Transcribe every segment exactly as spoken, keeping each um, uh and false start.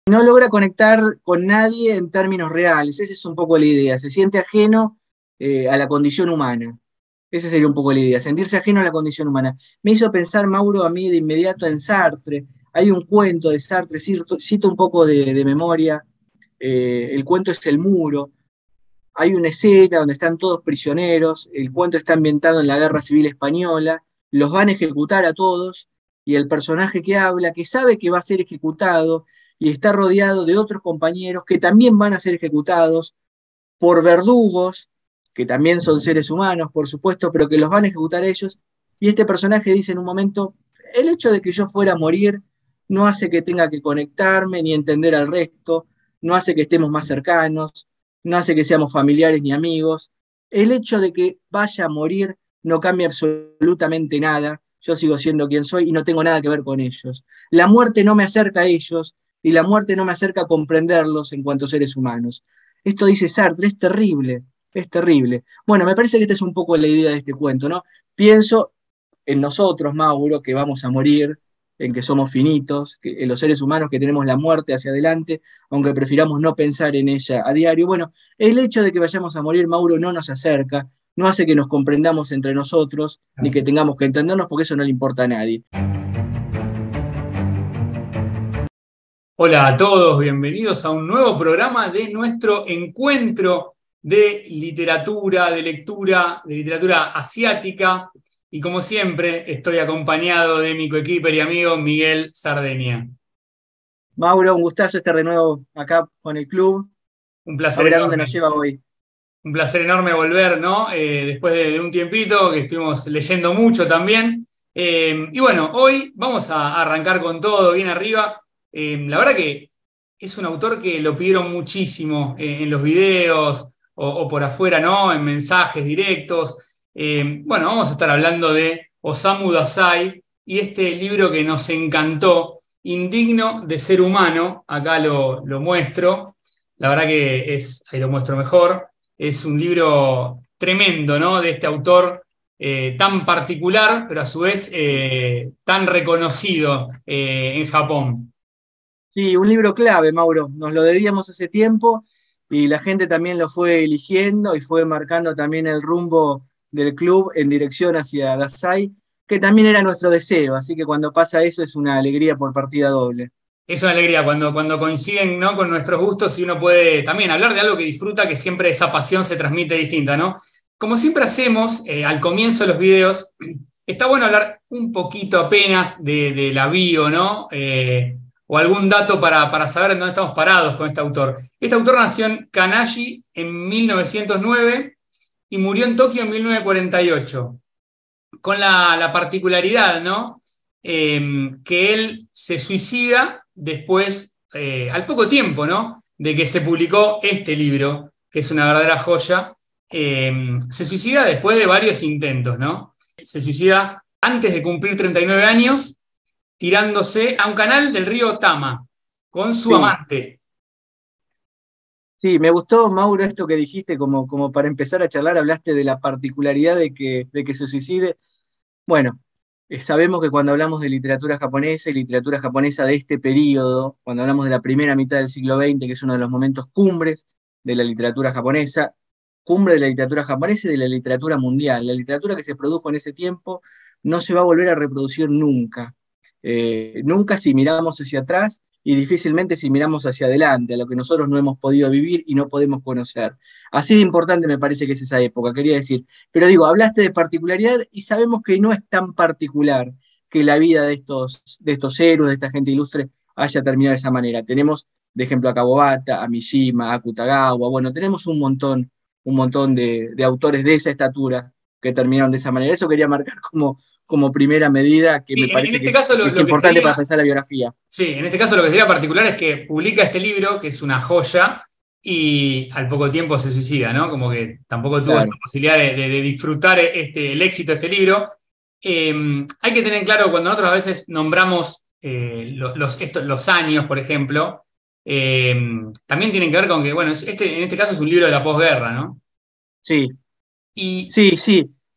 No logra conectar con nadie en términos reales. Esa es un poco la idea. Se siente ajeno eh, a la condición humana. Esa sería un poco la idea, sentirse ajeno a la condición humana. Me hizo pensar, Mauro, a mí de inmediato en Sartre. Hay un cuento de Sartre, cito, cito un poco de, de memoria. Eh, el cuento es El Muro. Hay una escena donde están todos prisioneros. El cuento está ambientado en la Guerra Civil Española. Los van a ejecutar a todos. Y el personaje que habla, que sabe que va a ser ejecutado, y está rodeado de otros compañeros que también van a ser ejecutados por verdugos, que también son seres humanos, por supuesto, pero que los van a ejecutar ellos. Y este personaje dice en un momento, el hecho de que yo fuera a morir no hace que tenga que conectarme ni entender al resto, no hace que estemos más cercanos, no hace que seamos familiares ni amigos. El hecho de que vaya a morir no cambia absolutamente nada. Yo sigo siendo quien soy y no tengo nada que ver con ellos. La muerte no me acerca a ellos y la muerte no me acerca a comprenderlos en cuanto a seres humanos. Esto dice Sartre, es terrible, es terrible. Bueno, me parece que esta es un poco la idea de este cuento, ¿no? Pienso en nosotros, Mauro, que vamos a morir, en que somos finitos, que, en los seres humanos que tenemos la muerte hacia adelante, aunque prefiramos no pensar en ella a diario. Bueno, el hecho de que vayamos a morir, Mauro, no nos acerca, no hace que nos comprendamos entre nosotros, ni que tengamos que entendernos, porque eso no le importa a nadie. Hola a todos, bienvenidos a un nuevo programa de nuestro encuentro de literatura, de lectura, de literatura asiática. Y como siempre, estoy acompañado de mi coequiper y amigo Miguel Sardenia. Mauro, un gustazo estar de nuevo acá con el club. Un placer A ver a dónde enorme. nos lleva hoy. Un placer enorme volver, ¿no? Eh, después de, de un tiempito que estuvimos leyendo mucho también. Eh, y bueno, hoy vamos a arrancar con todo bien arriba. Eh, la verdad que es un autor que lo pidieron muchísimo eh, en los videos o, o por afuera, ¿no? En mensajes directos. Eh, bueno, vamos a estar hablando de Osamu Dazai y este libro que nos encantó, Indigno de ser humano. Acá lo, lo muestro. La verdad que es, ahí lo muestro mejor. Es un libro tremendo, ¿no? De este autor eh, tan particular, pero a su vez eh, tan reconocido eh, en Japón. Sí, un libro clave, Mauro. Nos lo debíamos hace tiempo y la gente también lo fue eligiendo y fue marcando también el rumbo del club en dirección hacia Dazai, que también era nuestro deseo. Así que cuando pasa eso es una alegría por partida doble. Es una alegría cuando, cuando coinciden, ¿no? Con nuestros gustos y uno puede también hablar de algo que disfruta, que siempre esa pasión se transmite distinta, ¿no? Como siempre hacemos eh, al comienzo de los videos, está bueno hablar un poquito apenas de, de la bio, ¿no? Eh, o algún dato para, para saber dónde estamos parados con este autor. Este autor nació en Kanashi en mil novecientos nueve y murió en Tokio en mil novecientos cuarenta y ocho. Con la, la particularidad, ¿no? Eh, que él se suicida después, eh, al poco tiempo, ¿no? De que se publicó este libro, que es una verdadera joya. Eh, se suicida después de varios intentos, ¿no? Se suicida antes de cumplir treinta y nueve años, tirándose a un canal del río Tama con su Sí, amante. sí, me gustó, Mauro, esto que dijiste, como, como para empezar a charlar, hablaste de la particularidad de que, de que se suicide. Bueno, eh, sabemos que cuando hablamos de literatura japonesa y literatura japonesa de este periodo, cuando hablamos de la primera mitad del siglo veinte, que es uno de los momentos cumbres de la literatura japonesa, cumbre de la literatura japonesa y de la literatura mundial, la literatura que se produjo en ese tiempo no se va a volver a reproducir nunca. Eh, nunca si miramos hacia atrás y difícilmente si miramos hacia adelante, a lo que nosotros no hemos podido vivir y no podemos conocer. Así de importante me parece que es esa época, quería decir. Pero digo, hablaste de particularidad y sabemos que no es tan particular que la vida de estos, de estos héroes, de esta gente ilustre, haya terminado de esa manera. Tenemos, de ejemplo, a Kawabata, a Mishima, a Kutagawa, bueno, tenemos un montón, un montón de, de autores de esa estatura que terminaron de esa manera. Eso quería marcar como, como primera medida que Sí, me en, en parece que este es, caso que lo, es lo que importante para sería, pensar la biografía. sí, en este caso lo que sería particular es que publica este libro, que es una joya, y al poco tiempo se suicida, ¿no? Como que tampoco tuvo esa Claro. posibilidad de, de- de disfrutar este, el éxito de este libro. Eh, hay que tener en claro cuando nosotros a veces nombramos eh, los, los, estos- los años, por ejemplo, eh, también tienen que ver con que, bueno, este, en este caso es un libro de la posguerra, ¿no? Sí, Y sí, sí.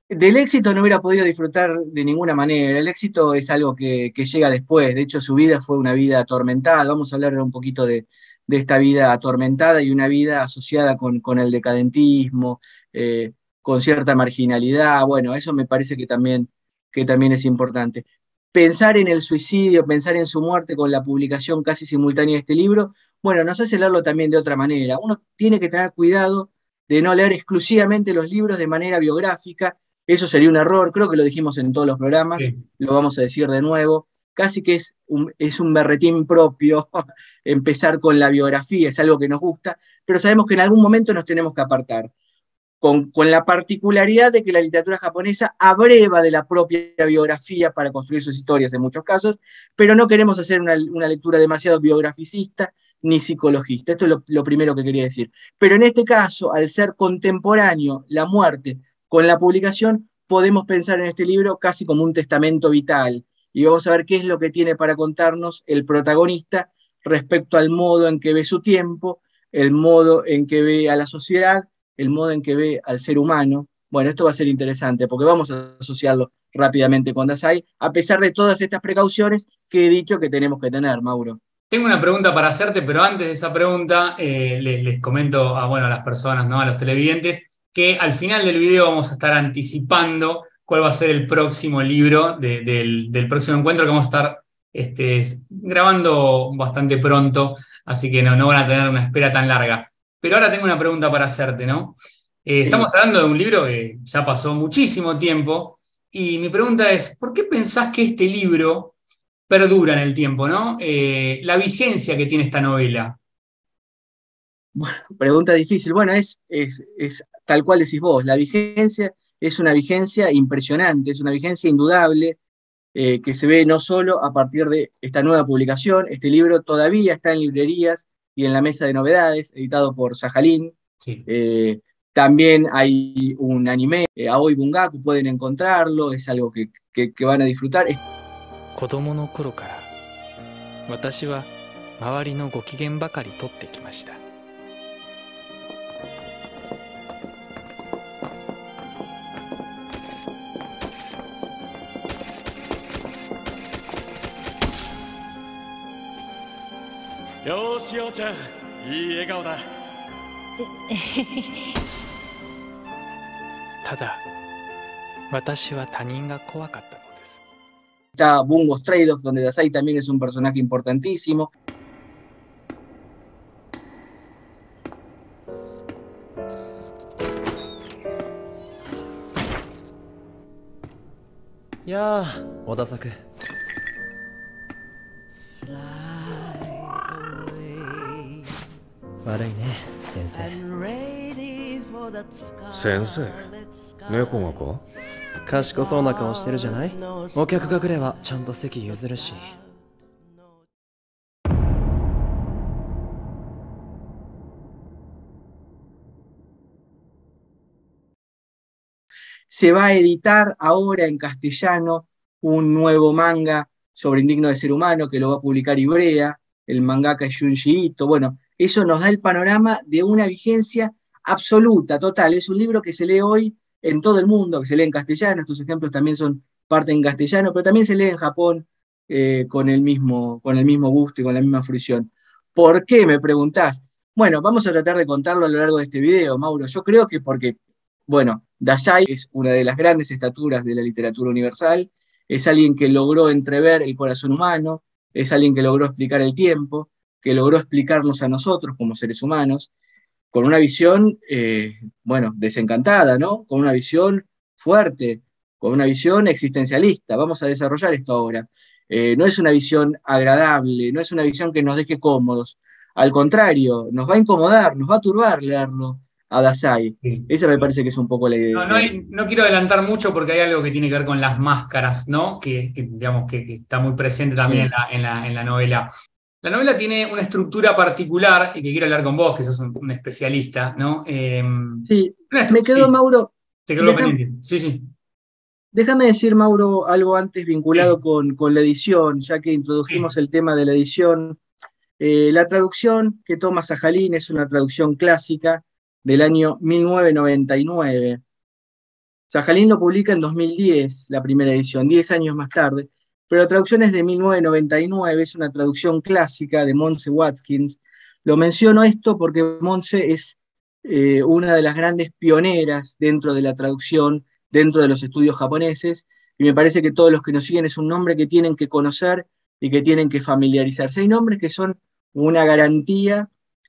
Del éxito no hubiera podido disfrutar de ninguna manera. El éxito es algo que, que llega después. De hecho, su vida fue una vida atormentada. Vamos a hablar un poquito de, de esta vida atormentada y una vida asociada con, con el decadentismo, eh, con cierta marginalidad. Bueno, eso me parece que también, que también es importante. Pensar en el suicidio, pensar en su muerte con la publicación casi simultánea de este libro, bueno, nos hace leerlo también de otra manera. Uno tiene que tener cuidado de no leer exclusivamente los libros de manera biográfica. Eso sería un error, creo que lo dijimos en todos los programas, Sí. lo vamos a decir de nuevo. Casi que es un, es un berretín propio empezar con la biografía, es algo que nos gusta, pero sabemos que en algún momento nos tenemos que apartar. Con, con la particularidad de que la literatura japonesa abreva de la propia biografía para construir sus historias en muchos casos, pero no queremos hacer una, una lectura demasiado biograficista ni psicologista. Esto es lo, lo primero que quería decir. Pero en este caso, al ser contemporáneo la muerte con la publicación, podemos pensar en este libro casi como un testamento vital. Y vamos a ver qué es lo que tiene para contarnos el protagonista respecto al modo en que ve su tiempo, el modo en que ve a la sociedad, el modo en que ve al ser humano. Bueno, esto va a ser interesante porque vamos a asociarlo rápidamente con Dasai, a pesar de todas estas precauciones que he dicho que tenemos que tener, Mauro. Tengo una pregunta para hacerte, pero antes de esa pregunta eh, les, les comento a, bueno, a las personas, ¿no? A los televidentes, que al final del video vamos a estar anticipando cuál va a ser el próximo libro de, del, del próximo encuentro que vamos a estar este, grabando bastante pronto, así que no, no van a tener una espera tan larga. Pero ahora tengo una pregunta para hacerte, ¿no? Eh, Sí. estamos hablando de un libro que ya pasó muchísimo tiempo, y mi pregunta es, ¿por qué pensás que este libro perdura en el tiempo, ¿no? Eh, la vigencia que tiene esta novela. Bueno, pregunta difícil. Bueno, es, es, es tal cual decís vos, la vigencia es una vigencia impresionante, es una vigencia indudable, eh, que se ve no solo a partir de esta nueva publicación, este libro todavía está en librerías y en la mesa de novedades, editado por Sajalín. Sí. Eh, también hay un anime, eh, Aoi Bungaku, pueden encontrarlo, es algo que, que, que van a disfrutar. 子供の頃から私は周りのご機嫌ばかり取ってきました。 よーし、ようちゃん、いい笑顔だ。 ただ私は他人が怖かったのです。 Está Bungo Stray Dogs, donde Dasai también es un personaje importantísimo. Ya, Odasaku. 悪いね、先生。 先生、猫がか？ 賢そうな顔してるじゃない？お客が来ればちゃんと席譲るし。 Se va a editar ahora en castellano un nuevo manga sobre Indigno de Ser Humano que lo va a publicar Ibrea, el mangaka es Junji Ito. Bueno, eso nos da el panorama de una vigencia absoluta, total. Es un libro que se lee hoy en todo el mundo, que se lee en castellano. Estos ejemplos también son parte en castellano, pero también se lee en Japón eh, con, el mismo, con el mismo gusto y con la misma fruición. ¿Por qué, me preguntás? Bueno, vamos a tratar de contarlo a lo largo de este video, Mauro. Yo creo que porque, bueno, Dasai es una de las grandes estaturas de la literatura universal, es alguien que logró entrever el corazón humano, es alguien que logró explicar el tiempo, que logró explicarnos a nosotros como seres humanos, con una visión, eh, bueno, desencantada, ¿no? Con una visión fuerte, con una visión existencialista. Vamos a desarrollar esto ahora. Eh, no es una visión agradable, no es una visión que nos deje cómodos. Al contrario, nos va a incomodar, nos va a turbar leerlo a Dasai. Sí. Esa me parece que es un poco la idea. No, no, hay, no quiero adelantar mucho porque hay algo que tiene que ver con las máscaras, ¿no? Que, que digamos que, que está muy presente también Sí. en, la, en, la, en la novela. La novela tiene una estructura particular y que quiero hablar con vos, que sos un, un especialista, ¿no? Eh, Sí, una me quedó, sí, Mauro, te quedó deja- pendiente. Sí, sí. déjame decir, Mauro, algo antes vinculado Sí. con, con la edición, ya que introdujimos Sí. el tema de la edición. Eh, la traducción que toma Sajalín es una traducción clásica del año mil novecientos noventa y nueve. Sajalín lo publica en dos mil diez, la primera edición, diez años más tarde, pero la traducción es de mil novecientos noventa y nueve, es una traducción clásica de Montse Watkins. Lo menciono esto porque Montse es eh, una de las grandes pioneras dentro de la traducción, dentro de los estudios japoneses, y me parece que todos los que nos siguen es un nombre que tienen que conocer y que tienen que familiarizarse. Hay nombres que son una garantía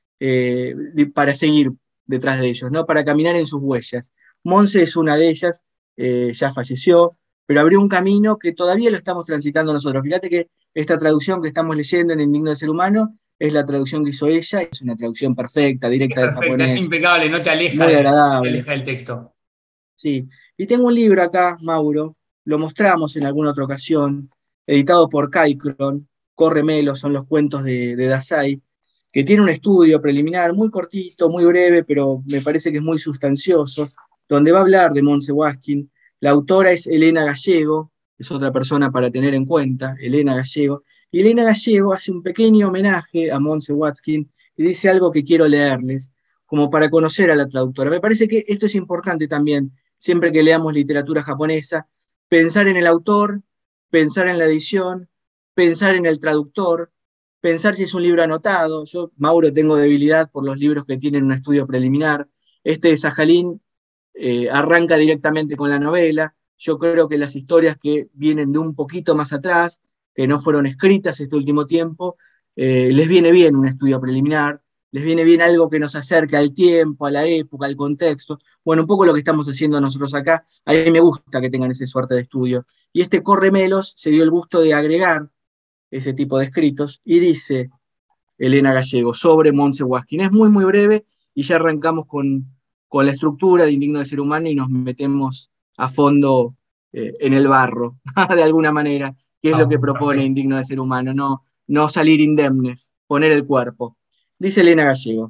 eh, de, para seguir detrás de ellos, ¿no? Para caminar en sus huellas. Montse es una de ellas, eh, ya falleció, pero abrió un camino que todavía lo estamos transitando nosotros. Fíjate que esta traducción que estamos leyendo en Indigno de Ser Humano es la traducción que hizo ella, es una traducción perfecta, directa Es del perfecta, es japonés, impecable, no te aleja, muy de- te agradable. aleja del texto. Sí. Y tengo un libro acá, Mauro, lo mostramos en alguna otra ocasión, editado por Kaikron, Corre Melo, son los cuentos de, de Dazai, que tiene un estudio preliminar muy cortito, muy breve, pero me parece que es muy sustancioso, donde va a hablar de Montse Waskin. La autora es Elena Gallego, es otra persona para tener en cuenta, Elena Gallego. Y Elena Gallego hace un pequeño homenaje a Montse Waskin y dice algo que quiero leerles, como para conocer a la traductora. Me parece que esto es importante también, siempre que leamos literatura japonesa, pensar en el autor, pensar en la edición, pensar en el traductor, pensar si es un libro anotado. Yo, Mauro, tengo debilidad por los libros que tienen un estudio preliminar. Este de Sajalín eh, arranca directamente con la novela. Yo creo que las historias que vienen de un poquito más atrás, que no fueron escritas este último tiempo, eh, les viene bien un estudio preliminar, les viene bien algo que nos acerque al tiempo, a la época, al contexto. Bueno, un poco lo que estamos haciendo nosotros acá. A mí me gusta que tengan ese suerte de estudio. Y este Corremelos se dio el gusto de agregar ese tipo de escritos y dice Elena Gallego sobre Montse Waskin. Es muy, muy breve y ya arrancamos con, con la estructura de Indigno de Ser Humano y nos metemos a fondo eh, en el barro, de alguna manera, que es Ah, lo que propone perfecto. Indigno de Ser Humano, no, no salir indemnes, poner el cuerpo. Dice Elena Gallego.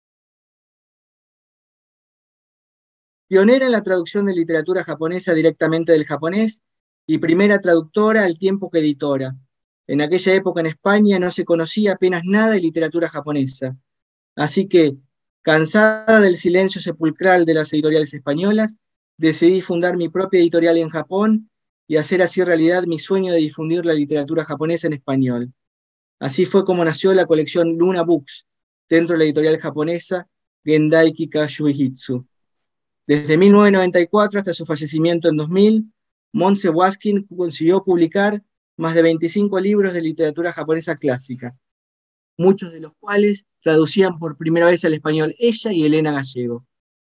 Pionera en la traducción de literatura japonesa directamente del japonés y primera traductora al tiempo que editora. En aquella época en España no se conocía apenas nada de literatura japonesa. Así que, cansada del silencio sepulcral de las editoriales españolas, decidí fundar mi propia editorial en Japón y hacer así realidad mi sueño de difundir la literatura japonesa en español. Así fue como nació la colección Luna Books, dentro de la editorial japonesa Gendai Kika Shuihitsu. Desde mil novecientos noventa y cuatro hasta su fallecimiento en dos mil, Montse Waskin consiguió publicar más de veinticinco libros de literatura japonesa clásica, muchos de los cuales traducían por primera vez al español ella y Elena Gallego.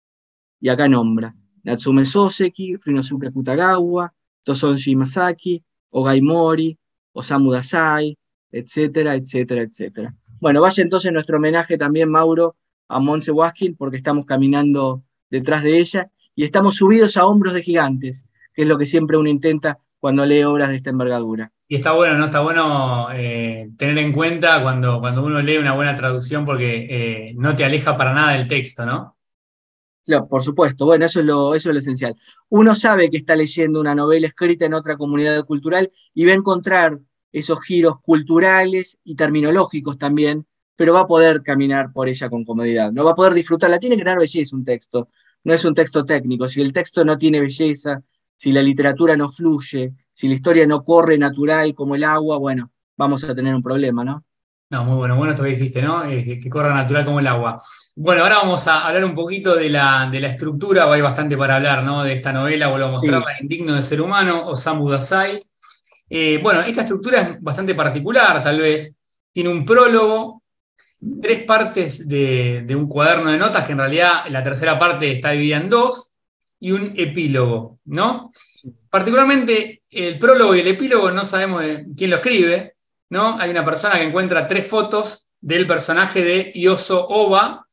Y acá nombra Natsume Soseki, Rinosuke Akutagawa, Tosonji Masaki, Ogai Mori, Osamu Dazai, etcétera, etcétera, etcétera. Bueno, vaya entonces nuestro homenaje también, Mauro, a Montse Waskin, porque estamos caminando detrás de ella y estamos subidos a hombros de gigantes, que es lo que siempre uno intenta cuando lee obras de esta envergadura. Y está bueno, ¿no? Está bueno eh, tener en cuenta cuando, cuando uno lee una buena traducción porque eh, no te aleja para nada del texto, ¿no? Claro, por supuesto, bueno, eso es, lo, eso es lo esencial. Uno sabe que está leyendo una novela escrita en otra comunidad cultural y va a encontrar esos giros culturales y terminológicos también, pero va a poder caminar por ella con comodidad, no va a poder disfrutarla. Tiene que tener belleza un texto, no es un texto técnico. Si el texto no tiene belleza, si la literatura no fluye, si la historia no corre natural como el agua, bueno, vamos a tener un problema, ¿no? No, muy bueno, bueno esto que dijiste, ¿no? Eh, que, que corra natural como el agua. Bueno, ahora vamos a hablar un poquito de la, de la estructura, hay bastante para hablar, ¿no? De esta novela, vuelvo a mostrarla, Sí. Indigno de Ser Humano, Osamu Dazai. Eh, bueno, esta estructura es bastante particular, tal vez. Tiene un prólogo, tres partes de, de un cuaderno de notas, que en realidad la tercera parte está dividida en dos, y un epílogo, ¿no? Sí. Particularmente el prólogo y el epílogo no sabemos de quién lo escribe, ¿no? Hay una persona que encuentra tres fotos del personaje de Ioso Oba,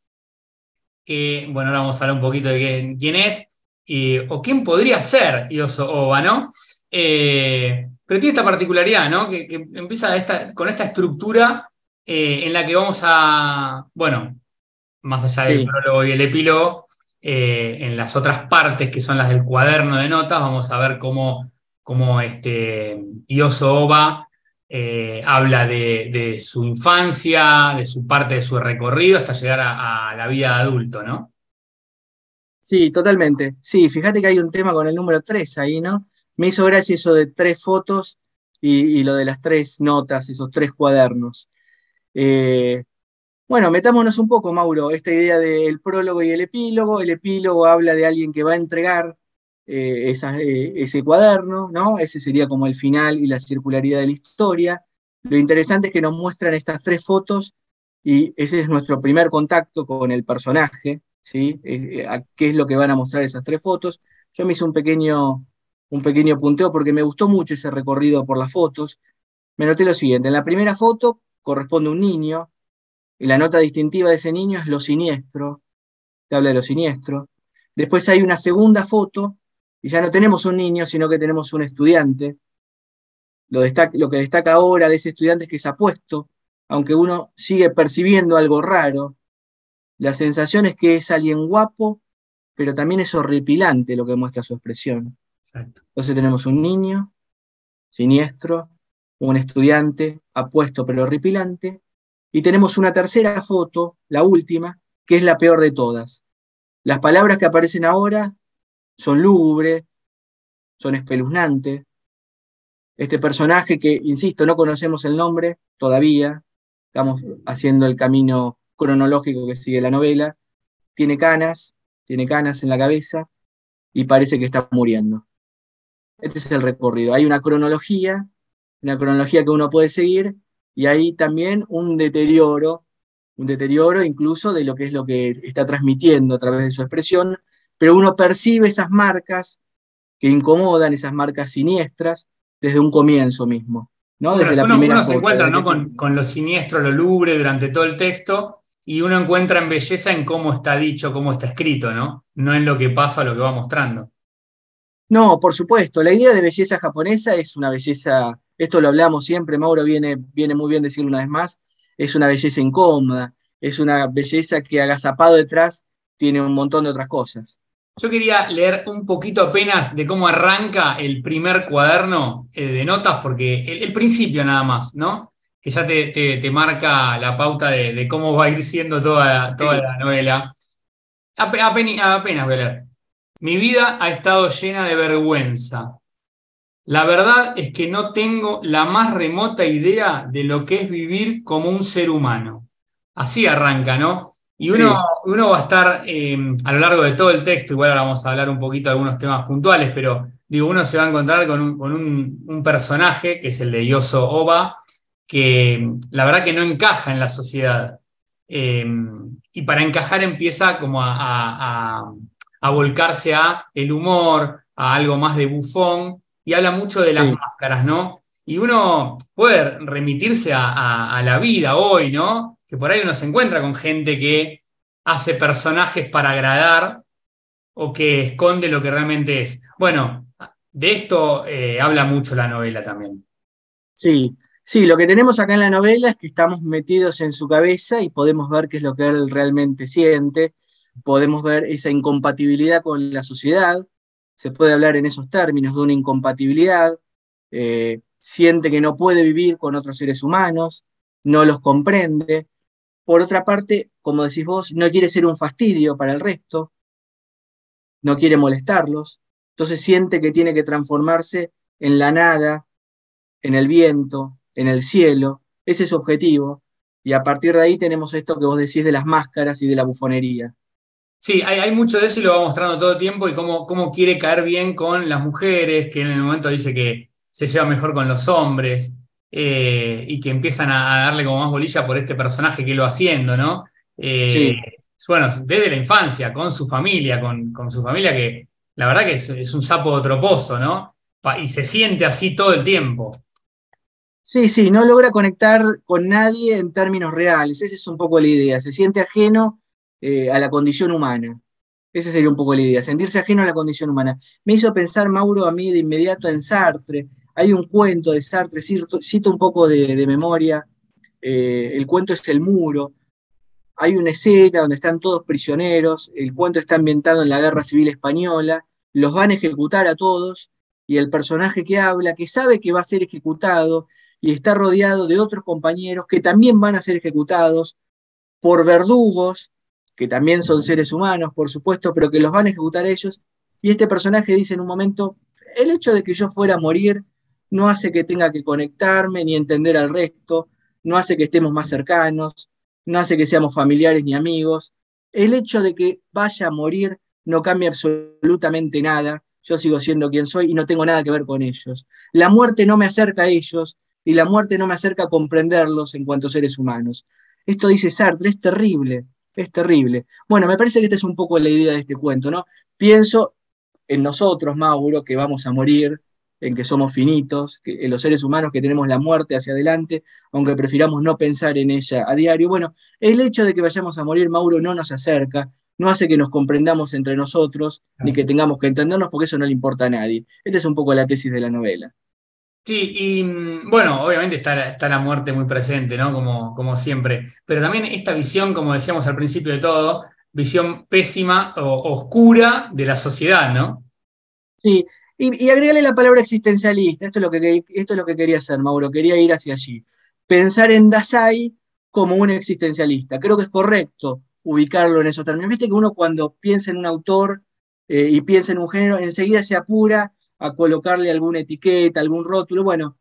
que, bueno, ahora vamos a hablar un poquito de quién, quién es, eh, o quién podría ser Ioso Oba, ¿no? Eh, pero tiene esta particularidad, ¿no? Que, que empieza esta, con esta estructura eh, en la que vamos a, bueno, más allá del Sí. prólogo y el epílogo, eh, en las otras partes que son las del cuaderno de notas, vamos a ver cómo, cómo este, Ioso Oba eh, habla de, de su infancia, de su parte de su recorrido, hasta llegar a, a la vida de adulto, ¿no? Sí, totalmente. Sí, fíjate que hay un tema con el número tres ahí, ¿no? Me hizo gracia eso de tres fotos y, y lo de las tres notas, esos tres cuadernos. Eh, bueno, metámonos un poco, Mauro, esta idea del prólogo y el epílogo. El epílogo habla de alguien que va a entregar eh, esa- eh, ese cuaderno, ¿no? Ese sería como el final y la circularidad de la historia. Lo interesante es que nos muestran estas tres fotos y ese es nuestro primer contacto con el personaje, ¿sí? Eh, eh, a qué es lo que van a mostrar esas tres fotos. Yo me hice un pequeño, un pequeño punteo porque me gustó mucho ese recorrido por las fotos. Me noté lo siguiente, en la primera foto corresponde un niño, y la nota distintiva de ese niño es lo siniestro, te habla de lo siniestro. Después hay una segunda foto, y ya no tenemos un niño, sino que tenemos un estudiante. Lo, destaca, lo que destaca ahora de ese estudiante es que es apuesto, aunque uno sigue percibiendo algo raro. La sensación es que es alguien guapo, pero también es horripilante lo que muestra su expresión. Exacto. Entonces tenemos un niño siniestro, un estudiante apuesto pero horripilante, y tenemos una tercera foto, la última, que es la peor de todas. Las palabras que aparecen ahora son lúgubre, son espeluznantes. Este personaje que, insisto, no conocemos el nombre todavía, estamos haciendo el camino cronológico que sigue la novela, tiene canas, tiene canas en la cabeza y parece que está muriendo. Este es el recorrido. Hay una cronología, una cronología que uno puede seguir, y hay también un deterioro, un deterioro incluso de lo que es lo que está transmitiendo a través de su expresión, pero uno percibe esas marcas que incomodan, esas marcas siniestras, desde un comienzo mismo, ¿no? Bueno, Desde la uno, primera uno se foto. encuentra, Desde ¿no? que... con, con lo siniestro, lo lúgubre durante todo el texto, y uno encuentra en belleza en cómo está dicho, cómo está escrito, ¿no? No en lo que pasa o lo que va mostrando. No, por supuesto, la idea de belleza japonesa es una belleza, esto lo hablamos siempre, Mauro viene, viene muy bien decirlo una vez más, es una belleza incómoda, es una belleza que agazapado detrás tiene un montón de otras cosas. Yo quería leer un poquito apenas de cómo arranca el primer cuaderno eh, de notas, porque el, el principio nada más, ¿no? Que ya te, te, te marca la pauta de, de cómo va a ir siendo toda, toda Sí, la novela. Ape- apenas, apenas voy a leer. Mi vida ha estado llena de vergüenza. La verdad es que no tengo la más remota idea de lo que es vivir como un ser humano. Así arranca, ¿no? Y uno, sí, uno va a estar eh, a lo largo de todo el texto, igual ahora vamos a hablar un poquito de algunos temas puntuales, pero digo, uno se va a encontrar con un, con un, un personaje, que es el de Yoso Oba, que la verdad que no encaja en la sociedad. Eh, y para encajar empieza como a, a, a, a volcarse a el humor, a algo más de bufón, y habla mucho de las sí. máscaras, ¿no? Y uno puede remitirse a, a, a la vida hoy, ¿no? Que por ahí uno se encuentra con gente que hace personajes para agradar o que esconde lo que realmente es. Bueno, de esto eh, habla mucho la novela también. Sí, sí, lo que tenemos acá en la novela es que estamos metidos en su cabeza y podemos ver qué es lo que él realmente siente, podemos ver esa incompatibilidad con la sociedad, se puede hablar en esos términos de una incompatibilidad, eh, siente que no puede vivir con otros seres humanos, no los comprende. Por otra parte, como decís vos, no quiere ser un fastidio para el resto, no quiere molestarlos, entonces siente que tiene que transformarse en la nada, en el viento, en el cielo, ese es su objetivo, y a partir de ahí tenemos esto que vos decís de las máscaras y de la bufonería. Sí, hay, hay mucho de eso y lo va mostrando todo el tiempo y cómo, cómo quiere caer bien con las mujeres, que en el momento dice que se lleva mejor con los hombres eh, y que empiezan a, a darle como más bolilla por este personaje que él va haciendo, ¿no? Eh, Sí, bueno, desde la infancia, con su familia, con, con su familia que la verdad que es, es un sapo de otro pozo, ¿no? Pa- Y se siente así todo el tiempo. sí, sí, no logra conectar con nadie en términos reales, esa es un poco la idea, se siente ajeno eh, a la condición humana. Esa sería un poco la idea, sentirse ajeno a la condición humana. Me hizo pensar, Mauro, a mí de inmediato en Sartre. Hay un cuento de Sartre, cito, cito un poco de, de memoria, eh, el cuento es El Muro. Hay una escena donde están todos prisioneros, el cuento está ambientado en la Guerra Civil Española, los van a ejecutar a todos, y el personaje que habla, que sabe que va a ser ejecutado, y está rodeado de otros compañeros que también van a ser ejecutados por verdugos que también son seres humanos, por supuesto, pero que los van a ejecutar ellos. Y este personaje dice en un momento, el hecho de que yo fuera a morir no hace que tenga que conectarme ni entender al resto, no hace que estemos más cercanos, no hace que seamos familiares ni amigos. El hecho de que vaya a morir no cambia absolutamente nada. Yo sigo siendo quien soy y no tengo nada que ver con ellos. La muerte no me acerca a ellos y la muerte no me acerca a comprenderlos en cuanto a seres humanos. Esto dice Sartre, es terrible, es terrible. Bueno, me parece que esta es un poco la idea de este cuento, ¿no? Pienso en nosotros, Mauro, que vamos a morir, en que somos finitos, que en los seres humanos que tenemos la muerte hacia adelante, aunque prefiramos no pensar en ella a diario. Bueno, el hecho de que vayamos a morir, Mauro, no nos acerca, no hace que nos comprendamos entre nosotros, ni que tengamos que entendernos, porque eso no le importa a nadie. Esta es un poco la tesis de la novela. Sí, y bueno, obviamente está la, está la muerte muy presente, ¿no? Como, como siempre. Pero también esta visión, como decíamos al principio de todo, visión pésima o oscura de la sociedad, ¿no? Sí, y, y agregarle la palabra existencialista. Esto es, lo que, esto es lo que quería hacer, Mauro, quería ir hacia allí. Pensar en Dasein como un existencialista. Creo que es correcto ubicarlo en esos términos. Viste que uno cuando piensa en un autor eh, y piensa en un género, enseguida se apura a colocarle alguna etiqueta, algún rótulo. Bueno,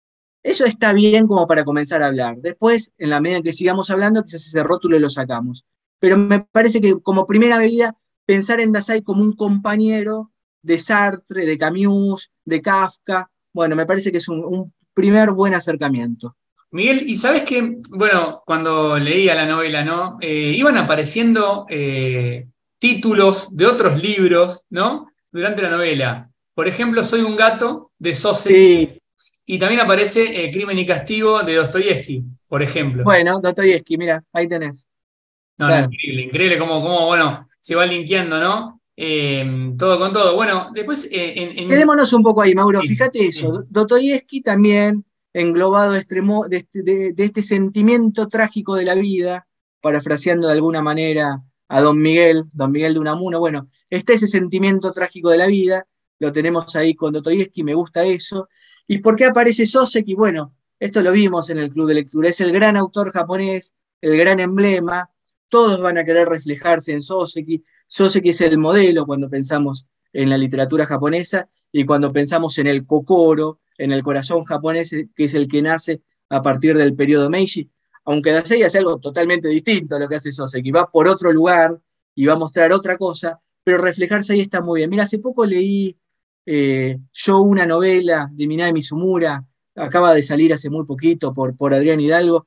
eso está bien como para comenzar a hablar. Después, en la medida en que sigamos hablando, quizás ese rótulo lo sacamos. Pero me parece que como primera medida, pensar en Dasein como un compañero de Sartre, de Camus, de Kafka, bueno, me parece que es un, un primer buen acercamiento. Miguel, y sabes que, bueno, cuando leía la novela, ¿no? Eh, iban apareciendo eh, títulos de otros libros, ¿no? Durante la novela. Por ejemplo, Soy un gato, de Sosek. Sí. Y también aparece eh, Crimen y Castigo, de Dostoyevsky, por ejemplo. Bueno, Dostoyevsky, mira, ahí tenés. No, claro. No, increíble, increíble cómo, cómo, bueno, se va linkeando, ¿no? Eh, todo con todo. Bueno, después... Eh, en, en... Quedémonos un poco ahí, Mauro. Sí, Fíjate eso. sí. Dostoyevsky también, englobado extremo, de, este, de, de este sentimiento trágico de la vida, parafraseando de alguna manera a Don Miguel, Don Miguel de Unamuno. Bueno, está ese sentimiento trágico de la vida, lo tenemos ahí con Dostoyevsky, me gusta eso. ¿Y por qué aparece Sosek? Y bueno, esto lo vimos en el Club de Lectura. Es el gran autor japonés, el gran emblema. Todos van a querer reflejarse en Soseki. Soseki es el modelo cuando pensamos en la literatura japonesa y cuando pensamos en el kokoro, en el corazón japonés, que es el que nace a partir del periodo Meiji. Aunque Dasei hace algo totalmente distinto a lo que hace Soseki. Va por otro lugar y va a mostrar otra cosa, pero reflejarse ahí está muy bien. Mira, hace poco leí eh, yo una novela de Minae Mizumura, acaba de salir hace muy poquito por, por Adrián Hidalgo.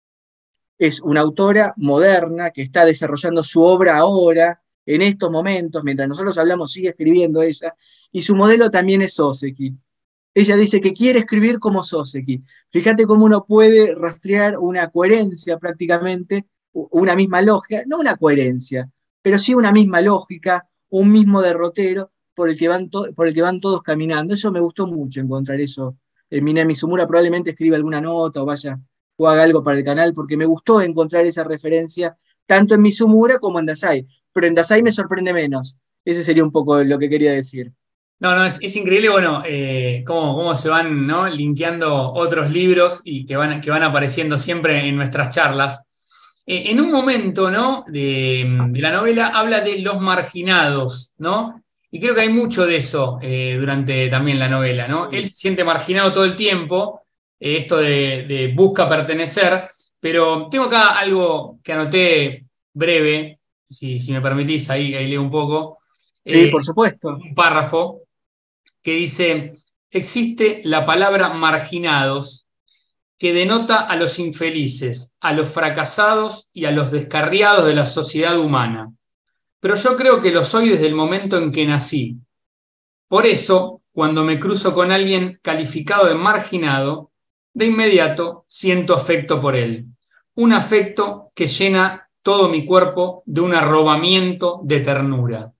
Es una autora moderna que está desarrollando su obra ahora, en estos momentos, mientras nosotros hablamos, sigue escribiendo ella, y su modelo también es Soseki. Ella dice que quiere escribir como Soseki. Fíjate cómo uno puede rastrear una coherencia prácticamente, una misma lógica, no una coherencia, pero sí una misma lógica, un mismo derrotero por el que van, por el que van todos caminando. Eso me gustó mucho encontrar eso. Eh, Minae Mizumura probablemente escriba alguna nota o vaya o haga algo para el canal, porque me gustó encontrar esa referencia tanto en Mizumura como en Dasein, pero en Dasein me sorprende menos. Ese sería un poco lo que quería decir. No, no, es, es increíble, bueno, eh, cómo, cómo se van, ¿no?, linkeando otros libros y que van, que van apareciendo siempre en nuestras charlas. Eh, en un momento, ¿no?, de, de la novela habla de los marginados, ¿no? Y creo que hay mucho de eso eh, durante también la novela, ¿no? Él se siente marginado todo el tiempo, eh, esto de, de busca pertenecer, pero tengo acá algo que anoté breve, si, si me permitís, ahí, ahí leo un poco. Sí, Eh, por supuesto. un párrafo que dice: existe la palabra marginados, que denota a los infelices, a los fracasados y a los descarriados de la sociedad humana. Pero yo creo que lo soy desde el momento en que nací. Por eso, cuando me cruzo con alguien calificado de marginado, de inmediato siento afecto por él. Un afecto que llena todo mi cuerpo de un arrobamiento de ternura.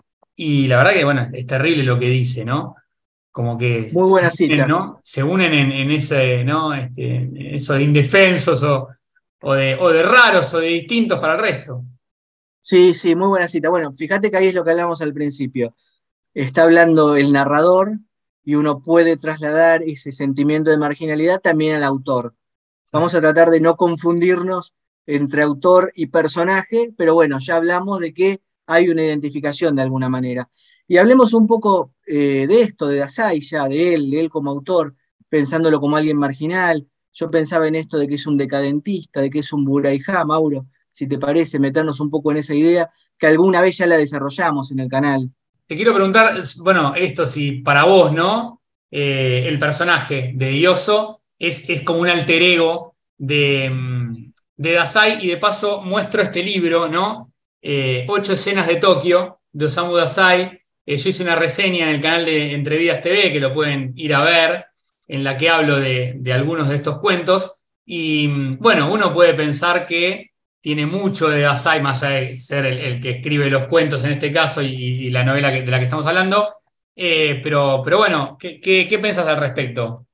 Y la verdad que, bueno, es terrible lo que dice, ¿no? Como que muy buena se unen, cita. ¿no? Se unen en, en ese, ¿no? Este, eso de indefensos o, o, de, o de raros o de distintos para el resto. Sí, sí, muy buena cita. Bueno, fíjate que ahí es lo que hablamos al principio. Está hablando el narrador y uno puede trasladar ese sentimiento de marginalidad también al autor. Vamos a tratar de no confundirnos entre autor y personaje, pero bueno, ya hablamos de que hay una identificación de alguna manera. Y hablemos un poco eh, de esto, de Dazai ya, de él, de él como autor, pensándolo como alguien marginal. Yo pensaba en esto de que es un decadentista, de que es un Buraijá, Mauro, si te parece, meternos un poco en esa idea, que alguna vez ya la desarrollamos en el canal. Te quiero preguntar, bueno, esto si para vos, ¿no? Eh, el personaje de Ioso es, es como un alter ego de, mm, de Dazai, y de paso muestro este libro, ¿no? Eh, Ocho escenas de Tokio, de Osamu Dazai. Eh, yo hice una reseña en el canal de Entrevidas T V, que lo pueden ir a ver, en la que hablo de, de algunos de estos cuentos. Y mm, bueno, uno puede pensar que tiene mucho de Dazai, más allá de ser el, el que escribe los cuentos en este caso y, y la novela que, de la que estamos hablando. Eh, pero, pero bueno, ¿qué, qué, qué pensás al respecto?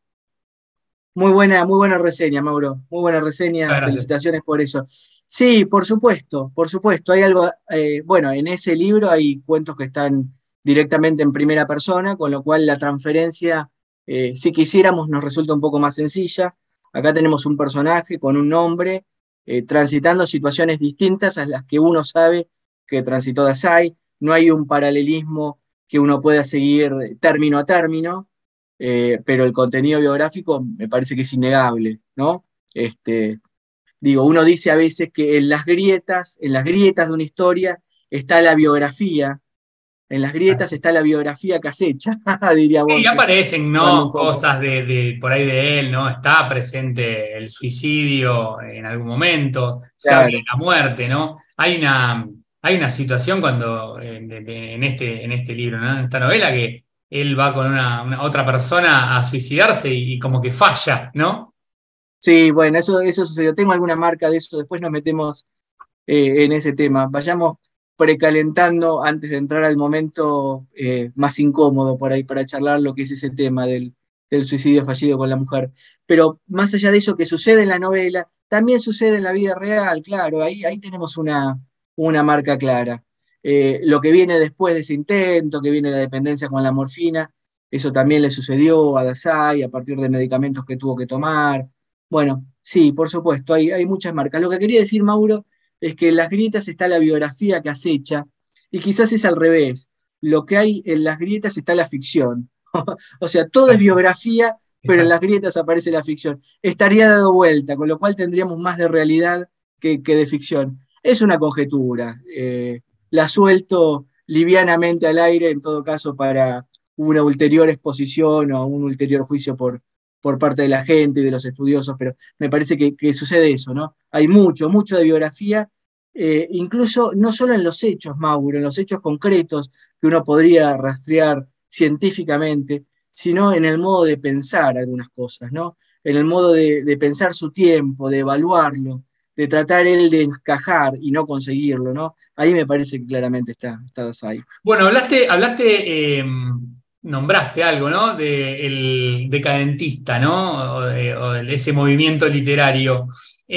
Muy buena, muy buena reseña, Mauro. Muy buena reseña, Muchas gracias. felicitaciones por eso. Sí, por supuesto, por supuesto. Hay algo, eh, bueno, en ese libro hay cuentos que están directamente en primera persona, con lo cual la transferencia, eh, si quisiéramos, nos resulta un poco más sencilla. Acá tenemos un personaje con un nombre, eh, transitando situaciones distintas a las que uno sabe que transitó Dazai. No hay un paralelismo que uno pueda seguir término a término. Eh, pero el contenido biográfico me parece que es innegable, ¿no? Este, digo, uno dice a veces que en las grietas, en las grietas de una historia está la biografía, en las grietas está la biografía que acecha, diría Y Borges, aparecen, jugando un ¿no? poco. Cosas de, de por ahí de él, ¿no? Está presente el suicidio en algún momento, se habla de Claro. la muerte, ¿no? Hay una, hay una situación cuando, eh, de- de- en este, en este libro, ¿no? En esta novela, que él va con una, una otra persona a suicidarse y, y como que falla, ¿no? Sí, bueno, eso, eso sucedió. Tengo alguna marca de eso, después nos metemos eh, en ese tema. Vayamos precalentando antes de entrar al momento eh, más incómodo por ahí para charlar lo que es ese tema del, del suicidio fallido con la mujer. Pero más allá de eso que sucede en la novela, también sucede en la vida real, claro, ahí, ahí tenemos una, una marca clara. Eh, lo que viene después de ese intento, que viene la dependencia con la morfina, eso también le sucedió a Dazai a partir de medicamentos que tuvo que tomar. Bueno, sí, por supuesto, hay, hay muchas marcas. Lo que quería decir, Mauro, es que en las grietas está la biografía que acecha, y quizás es al revés. Lo que hay en las grietas está la ficción. O sea, todo es Exacto, biografía, pero en exacto. las grietas aparece la ficción. Estaría dado vuelta, con lo cual tendríamos más de realidad que, que de ficción. Es una conjetura. Eh, la suelto livianamente al aire, en todo caso, para una ulterior exposición o un ulterior juicio por, por parte de la gente y de los estudiosos, pero me parece que, que sucede eso, ¿no? Hay mucho, mucho de biografía, eh, incluso no solo en los hechos, Mauro, en los hechos concretos que uno podría rastrear científicamente, sino en el modo de pensar algunas cosas, ¿no? En el modo de, de pensar su tiempo, de evaluarlo, de tratar él de encajar y no conseguirlo, ¿no? Ahí me parece que claramente está, está Dazai. Bueno, hablaste, hablaste, eh, nombraste algo, ¿no? De el decadentista, ¿no? O de, o de ese movimiento literario.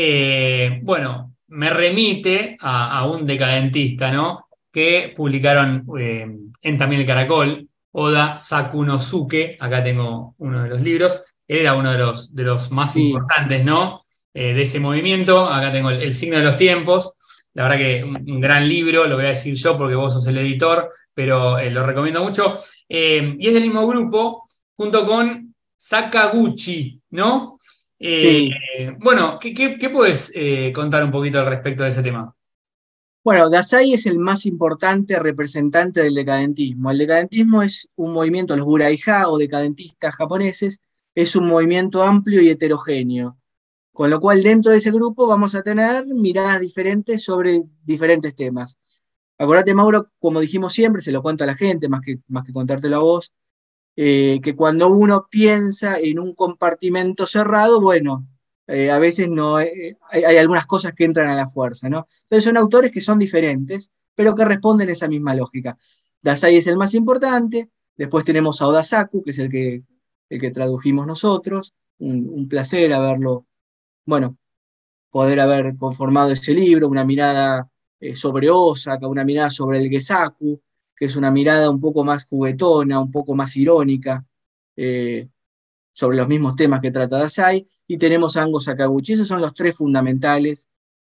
Eh, bueno, me remite a, a un decadentista, ¿no? Que publicaron eh, en también el Caracol, Oda Sakunosuke. Acá tengo uno de los libros. Él era uno de los, de los más Sí, importantes, ¿no? Eh, de ese movimiento. Acá tengo el, el signo de los tiempos. La verdad que un, un gran libro, lo voy a decir yo porque vos sos el editor, pero eh, lo recomiendo mucho. Eh, y es del mismo grupo, junto con Sakaguchi, ¿no? Eh, sí. bueno, ¿qué, qué, qué podés eh, contar un poquito al respecto de ese tema? Bueno, Dazai es el más importante representante del decadentismo. El decadentismo es un movimiento, los Buraijá o decadentistas japoneses, es un movimiento amplio y heterogéneo. Con lo cual, dentro de ese grupo vamos a tener miradas diferentes sobre diferentes temas. Acordate, Mauro, como dijimos siempre, se lo cuento a la gente, más que, más que contártelo a vos, eh, que cuando uno piensa en un compartimento cerrado, bueno, eh, a veces no, eh, hay, hay algunas cosas que entran a la fuerza, ¿no? Entonces son autores que son diferentes, pero que responden a esa misma lógica. Dazai es el más importante, después tenemos a Oda Saku, que es el que, el que tradujimos nosotros, un, un placer haberlo, bueno, poder haber conformado ese libro, una mirada eh, sobre Osaka, una mirada sobre el Gesaku, que es una mirada un poco más juguetona, un poco más irónica, eh, sobre los mismos temas que trata Dazai, y tenemos a Ango Sakaguchi. Esos son los tres fundamentales.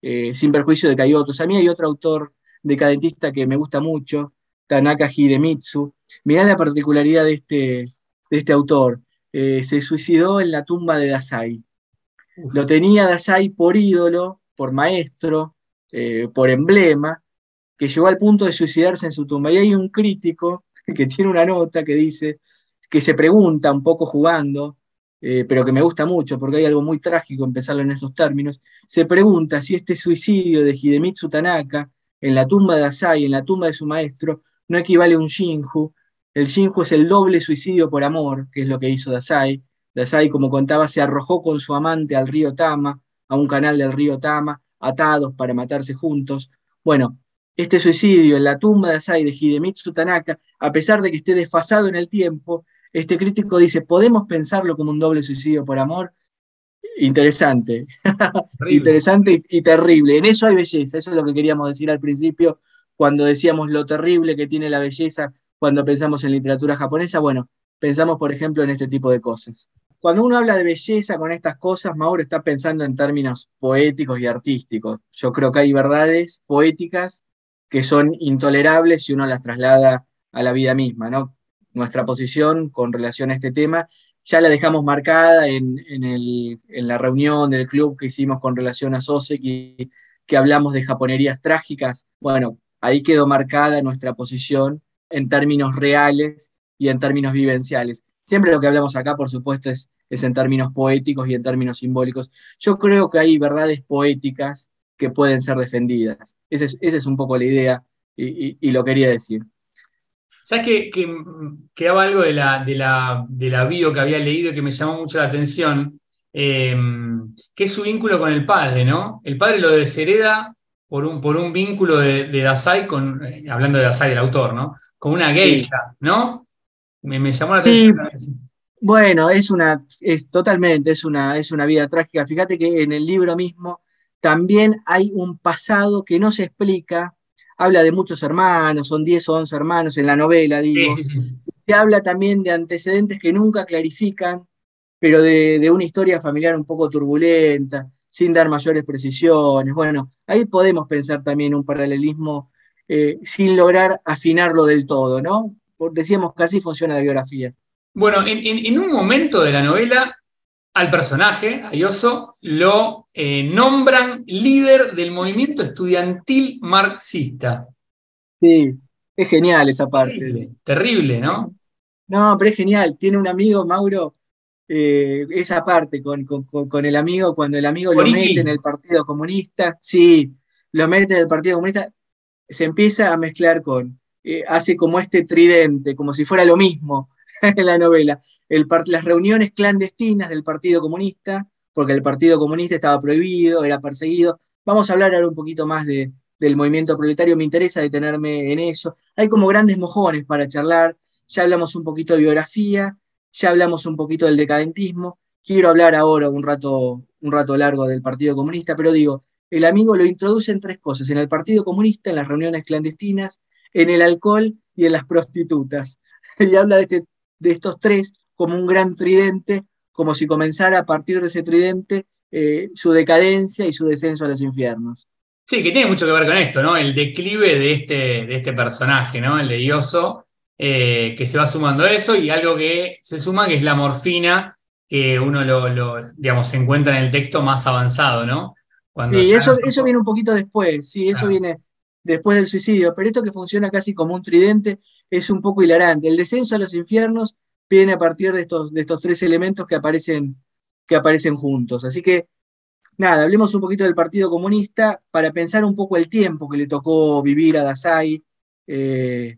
eh, sin perjuicio de que hay otros. A mí hay otro autor decadentista que me gusta mucho, Tanaka Hidemitsu. Mirá la particularidad de este, de este autor. Eh, se suicidó en la tumba de Dazai. Uf. Lo tenía Dazai por ídolo, por maestro, eh, por emblema, que llegó al punto de suicidarse en su tumba. Y hay un crítico que tiene una nota que dice, que se pregunta un poco jugando, eh, pero que me gusta mucho porque hay algo muy trágico en pensarlo en estos términos, se pregunta si este suicidio de Hidemitsu Tanaka en la tumba de Dazai, en la tumba de su maestro, no equivale a un Shinju. El Shinju es el doble suicidio por amor, que es lo que hizo Dazai. Dazai, como contaba, se arrojó con su amante al río Tama, a un canal del río Tama, atados para matarse juntos. Bueno, este suicidio en la tumba de Dazai de Hidemitsu Tanaka, a pesar de que esté desfasado en el tiempo, este crítico dice, ¿podemos pensarlo como un doble suicidio por amor? Interesante, interesante y, y terrible. En eso hay belleza, eso es lo que queríamos decir al principio, cuando decíamos lo terrible que tiene la belleza cuando pensamos en literatura japonesa. Bueno, pensamos, por ejemplo, en este tipo de cosas. Cuando uno habla de belleza con estas cosas, Mauro está pensando en términos poéticos y artísticos. Yo creo que hay verdades poéticas que son intolerables si uno las traslada a la vida misma, ¿no? Nuestra posición con relación a este tema ya la dejamos marcada en, en, el, en la reunión del club que hicimos con relación a Soseki, que hablamos de japonerías trágicas. Bueno, ahí quedó marcada nuestra posición en términos reales y en términos vivenciales. Siempre lo que hablamos acá, por supuesto, es, es en términos poéticos y en términos simbólicos. Yo creo que hay verdades poéticas que pueden ser defendidas. Esa es, esa es un poco la idea y, y, y lo quería decir. ¿Sabes que, que quedaba algo de la, de, la, de la bio que había leído que me llamó mucho la atención? Eh, que es su vínculo con el padre, ¿no? El padre lo deshereda por un, por un vínculo de, de Dazai, con, eh, hablando de Dazai, del autor, ¿no? Con una geisha, sí. ¿no? Me, me llamó la sí, atención. Bueno, es una, es totalmente, es una, es una vida trágica. Fíjate que en el libro mismo también hay un pasado que no se explica. Habla de muchos hermanos, son diez o once hermanos en la novela, digo. Sí, sí, sí. Se habla también de antecedentes que nunca clarifican, pero de, de una historia familiar un poco turbulenta, sin dar mayores precisiones. Bueno, ahí podemos pensar también un paralelismo eh, sin lograr afinarlo del todo, ¿no? Porque decíamos que así funciona la biografía. Bueno, en, en, en un momento de la novela, al personaje, a Yoso, lo eh, nombran líder del movimiento estudiantil marxista. Sí, es genial esa parte. Terrible, terrible, ¿no? No, pero es genial. Tiene un amigo, Mauro, eh, esa parte con, con, con el amigo, cuando el amigo lo mete en el Partido Comunista, sí, lo mete en el Partido Comunista, se empieza a mezclar con, eh, hace como este tridente, como si fuera lo mismo en la novela. El, las reuniones clandestinas del Partido Comunista, porque el Partido Comunista estaba prohibido, era perseguido. Vamos a hablar ahora un poquito más de, del movimiento proletario, me interesa detenerme en eso. Hay como grandes mojones para charlar, ya hablamos un poquito de biografía, ya hablamos un poquito del decadentismo, quiero hablar ahora un rato, un rato largo del Partido Comunista, pero digo, el amigo lo introduce en tres cosas, en el Partido Comunista, en las reuniones clandestinas, en el alcohol y en las prostitutas. Y habla de, este, de estos tres como un gran tridente, como si comenzara a partir de ese tridente eh, su decadencia y su descenso a los infiernos. Sí, que tiene mucho que ver con esto, ¿no? El declive de este, de este personaje, ¿no? El de Yoso, eh, que se va sumando a eso, y algo que se suma, que es la morfina, que uno lo, lo digamos, se encuentra en el texto más avanzado, ¿no? Cuando sí, eso, eso viene un poquito después, sí, eso claro. viene después del suicidio, pero esto que funciona casi como un tridente es un poco hilarante. El descenso a los infiernos viene a partir de estos, de estos tres elementos que aparecen, que aparecen juntos. Así que, nada, hablemos un poquito del Partido Comunista para pensar un poco el tiempo que le tocó vivir a Dazai, eh,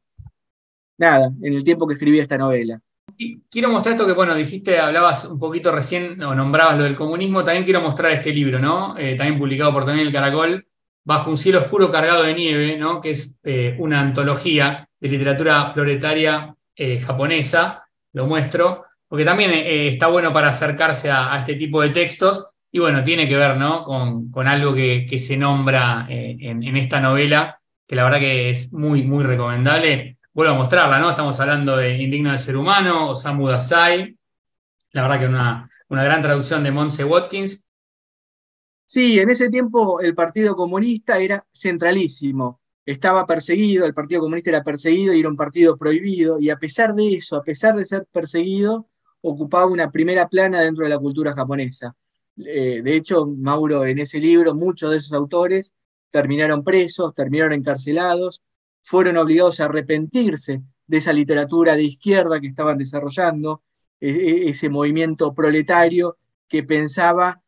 nada, en el tiempo que escribía esta novela. Y quiero mostrar esto que, bueno, dijiste, hablabas un poquito recién, o nombrabas lo del comunismo, también quiero mostrar este libro, ¿no? Eh, también publicado por también el Caracol, Bajo un cielo oscuro cargado de nieve, ¿no? Que es eh, una antología de literatura proletaria eh, japonesa, lo muestro, porque también eh, está bueno para acercarse a, a este tipo de textos, y bueno, tiene que ver, ¿no? con, con algo que, que se nombra eh, en, en esta novela, que la verdad que es muy, muy recomendable. Vuelvo a mostrarla, ¿no? Estamos hablando de Indigno del Ser Humano, Osamu Dazai, la verdad que una, una gran traducción de Monse Watkins. Sí, en ese tiempo el Partido Comunista era centralísimo, estaba perseguido, el Partido Comunista era perseguido y era un partido prohibido, y a pesar de eso, a pesar de ser perseguido, ocupaba una primera plana dentro de la cultura japonesa. Eh, de hecho, Mauro, en ese libro, muchos de esos autores terminaron presos, terminaron encarcelados, fueron obligados a arrepentirse de esa literatura de izquierda que estaban desarrollando, e- ese movimiento proletario que pensaba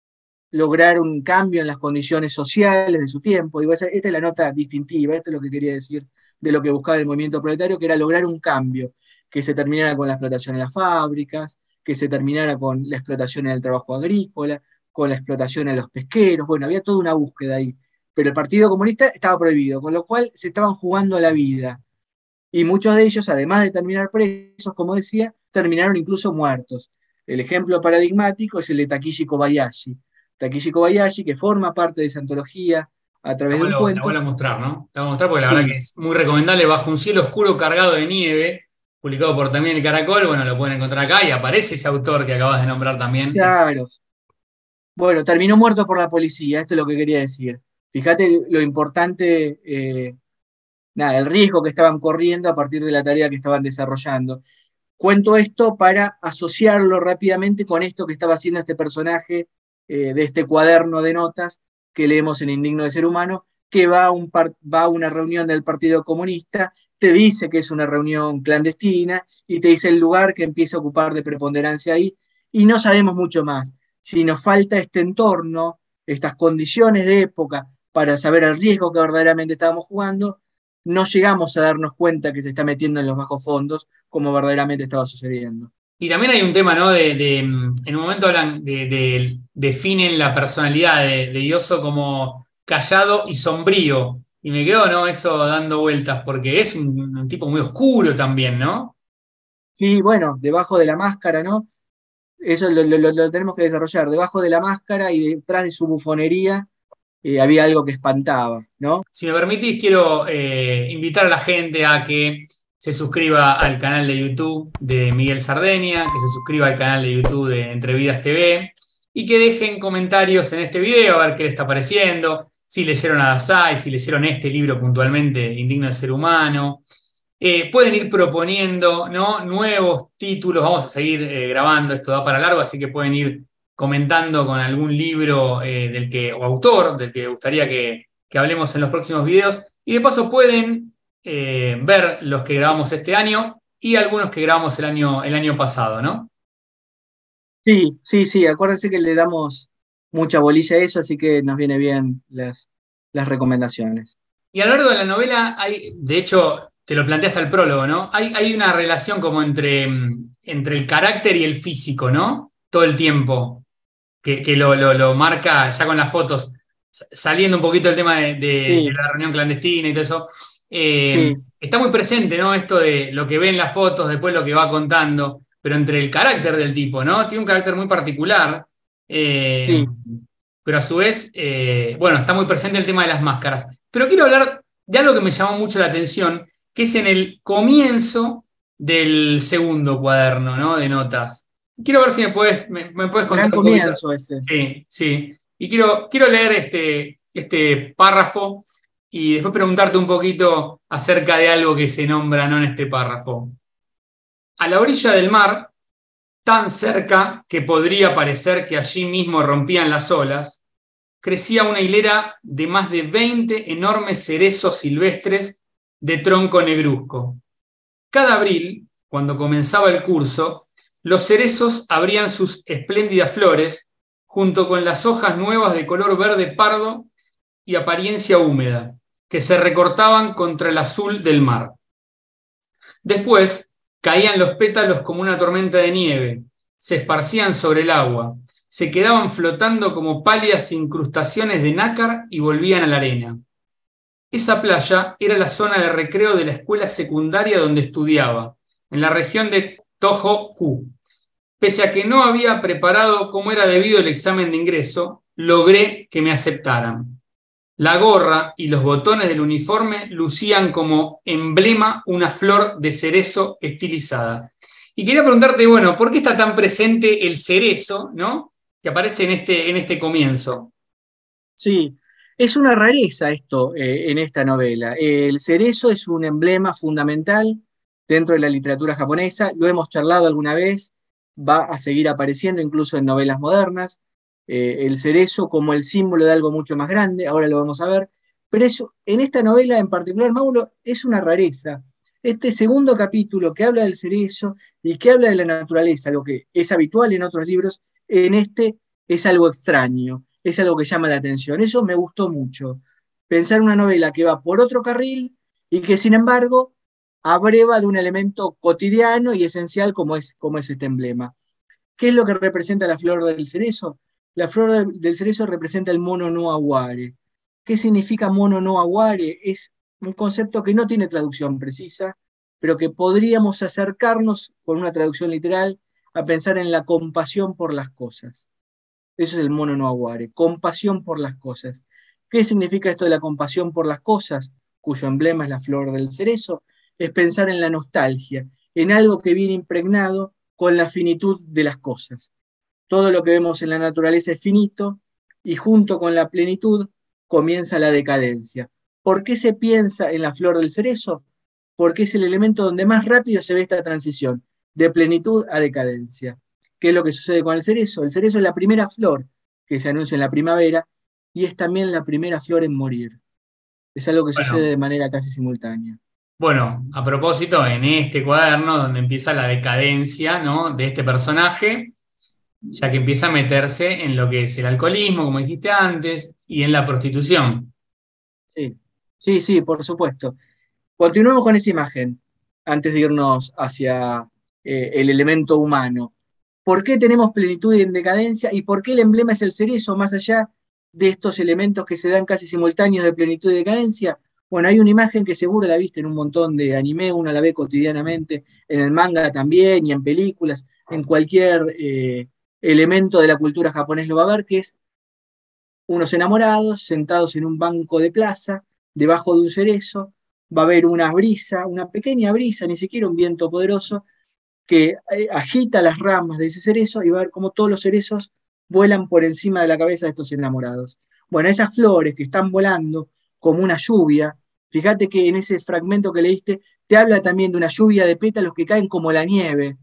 lograr un cambio en las condiciones sociales de su tiempo. Digo, esta es la nota distintiva, esto es lo que quería decir de lo que buscaba el movimiento proletario, que era lograr un cambio, que se terminara con la explotación en las fábricas, que se terminara con la explotación en el trabajo agrícola, con la explotación en los pesqueros. Bueno, había toda una búsqueda ahí. Pero el Partido Comunista estaba prohibido, con lo cual se estaban jugando la vida. Y muchos de ellos, además de terminar presos, como decía, terminaron incluso muertos. El ejemplo paradigmático es el de Takeshi Kobayashi. Takeshi Kobayashi, que forma parte de esa antología a través de un La cuento. vuelvo a mostrar, ¿no? La voy a mostrar porque la Sí. verdad que es muy recomendable. Bajo un cielo oscuro cargado de nieve, publicado por también El Caracol. Bueno, lo pueden encontrar acá y aparece ese autor que acabas de nombrar también. Claro. Bueno, terminó muerto por la policía, esto es lo que quería decir. Fíjate lo importante, eh, nada, el riesgo que estaban corriendo a partir de la tarea que estaban desarrollando. Cuento esto para asociarlo rápidamente con esto que estaba haciendo este personaje eh, de este cuaderno de notas que leemos en Indigno de Ser Humano, que va a, un par- va a una reunión del Partido Comunista, te dice que es una reunión clandestina y te dice el lugar que empieza a ocupar de preponderancia ahí, y no sabemos mucho más. Si nos falta este entorno, estas condiciones de época para saber el riesgo que verdaderamente estábamos jugando, no llegamos a darnos cuenta que se está metiendo en los bajos fondos como verdaderamente estaba sucediendo. Y también hay un tema, ¿no? De, de, en un momento hablan de, de- definen la personalidad de, de Ioso como callado y sombrío. Y me quedo, ¿no? Eso dando vueltas, porque es un, un tipo muy oscuro también, ¿no? Y bueno, debajo de la máscara, ¿no? Eso lo, lo- lo tenemos que desarrollar. Debajo de la máscara y detrás de su bufonería eh, había algo que espantaba, ¿no? Si me permitís, quiero eh, invitar a la gente a que se suscriba al canal de YouTube de Miguel Sardeña, que se suscriba al canal de YouTube de Entrevidas T V y que dejen comentarios en este video a ver qué les está pareciendo, si leyeron a Dazai, si leyeron este libro puntualmente, Indigno de Ser Humano. Eh, pueden ir proponiendo, ¿no?, nuevos títulos. Vamos a seguir eh, grabando, esto da para largo, así que pueden ir comentando con algún libro eh, del que, o autor del que gustaría que, que hablemos en los próximos videos. Y de paso pueden eh, ver los que grabamos este año y algunos que grabamos el año, el año pasado, ¿no? Sí, sí, sí, acuérdense que le damos mucha bolilla a eso, así que nos viene bien las, las recomendaciones. Y a lo largo de la novela hay, de hecho, te lo planteé hasta el prólogo, ¿no? Hay, hay una relación como entre, mm, entre el carácter y el físico, ¿no? Todo el tiempo, que, que lo, lo, lo marca ya con las fotos, S- saliendo un poquito del tema de, de- Sí. de la reunión clandestina y todo eso. Eh, Sí. Está muy presente, ¿no? Esto de lo que ve en las fotos, después lo que va contando, pero entre el carácter del tipo, ¿no? Tiene un carácter muy particular. eh, Sí. pero a su vez, eh, bueno, está muy presente el tema de las máscaras. Pero quiero hablar de algo que me llamó mucho la atención, que es en el comienzo del segundo cuaderno, ¿no?, de notas. Quiero ver si me puedes, me, me puedes contar Gran un poquito. comienzo ese. Sí, sí. Y quiero, quiero leer este, este párrafo y después preguntarte un poquito acerca de algo que se nombra, ¿no?, en este párrafo. A la orilla del mar, tan cerca que podría parecer que allí mismo rompían las olas, crecía una hilera de más de veinte enormes cerezos silvestres de tronco negruzco. Cada abril, cuando comenzaba el curso, los cerezos abrían sus espléndidas flores junto con las hojas nuevas de color verde pardo y apariencia húmeda, que se recortaban contra el azul del mar. Después caían los pétalos como una tormenta de nieve, se esparcían sobre el agua, se quedaban flotando como pálidas incrustaciones de nácar y volvían a la arena. Esa playa era la zona de recreo de la escuela secundaria donde estudiaba, en la región de Tohoku. Pese a que no había preparado como era debido el examen de ingreso, logré que me aceptaran. La gorra y los botones del uniforme lucían como emblema una flor de cerezo estilizada. Y quería preguntarte, bueno, ¿por qué está tan presente el cerezo, ¿no?, que aparece en este, en este comienzo? Sí, es una rareza esto eh, en esta novela. El cerezo es un emblema fundamental dentro de la literatura japonesa, lo hemos charlado alguna vez, va a seguir apareciendo incluso en novelas modernas. Eh, el cerezo como el símbolo de algo mucho más grande, ahora lo vamos a ver, pero eso, en esta novela en particular, Mauro, es una rareza. Este segundo capítulo que habla del cerezo y que habla de la naturaleza, lo que es habitual en otros libros, en este es algo extraño, es algo que llama la atención. Eso me gustó mucho. Pensar una novela que va por otro carril y que sin embargo abreva de un elemento cotidiano y esencial como es, como es este emblema. ¿Qué es lo que representa la flor del cerezo? La flor del, del cerezo representa el mono no aguare. ¿Qué significa mono no aguare? Es un concepto que no tiene traducción precisa, pero que podríamos acercarnos con una traducción literal a pensar en la compasión por las cosas. Eso es el mono no aguare, compasión por las cosas. ¿Qué significa esto de la compasión por las cosas, cuyo emblema es la flor del cerezo? Es pensar en la nostalgia, en algo que viene impregnado con la finitud de las cosas. Todo lo que vemos en la naturaleza es finito y junto con la plenitud comienza la decadencia. ¿Por qué se piensa en la flor del cerezo? Porque es el elemento donde más rápido se ve esta transición, de plenitud a decadencia. ¿Qué es lo que sucede con el cerezo? El cerezo es la primera flor que se anuncia en la primavera y es también la primera flor en morir. Es algo que sucede Bueno, de manera casi simultánea. bueno, a propósito, en este cuaderno donde empieza la decadencia, ¿no?, de este personaje, ya que empieza a meterse en lo que es el alcoholismo, como dijiste antes, y en la prostitución. Sí, sí, sí, por supuesto. Continuemos con esa imagen antes de irnos hacia eh, el elemento humano. ¿Por qué tenemos plenitud y en decadencia? ¿Y por qué el emblema es el cerezo, más allá de estos elementos que se dan casi simultáneos de plenitud y decadencia? Bueno, hay una imagen que seguro la viste en un montón de anime, uno la ve cotidianamente, en el manga también y en películas, en cualquier eh, elemento de la cultura japonés lo va a ver, que es unos enamorados sentados en un banco de plaza, debajo de un cerezo, va a haber una brisa, una pequeña brisa, ni siquiera un viento poderoso, que eh, agita las ramas de ese cerezo y va a ver cómo todos los cerezos vuelan por encima de la cabeza de estos enamorados. Bueno, esas flores que están volando como una lluvia, fíjate que en ese fragmento que leíste te habla también de una lluvia de pétalos que caen como la nieve,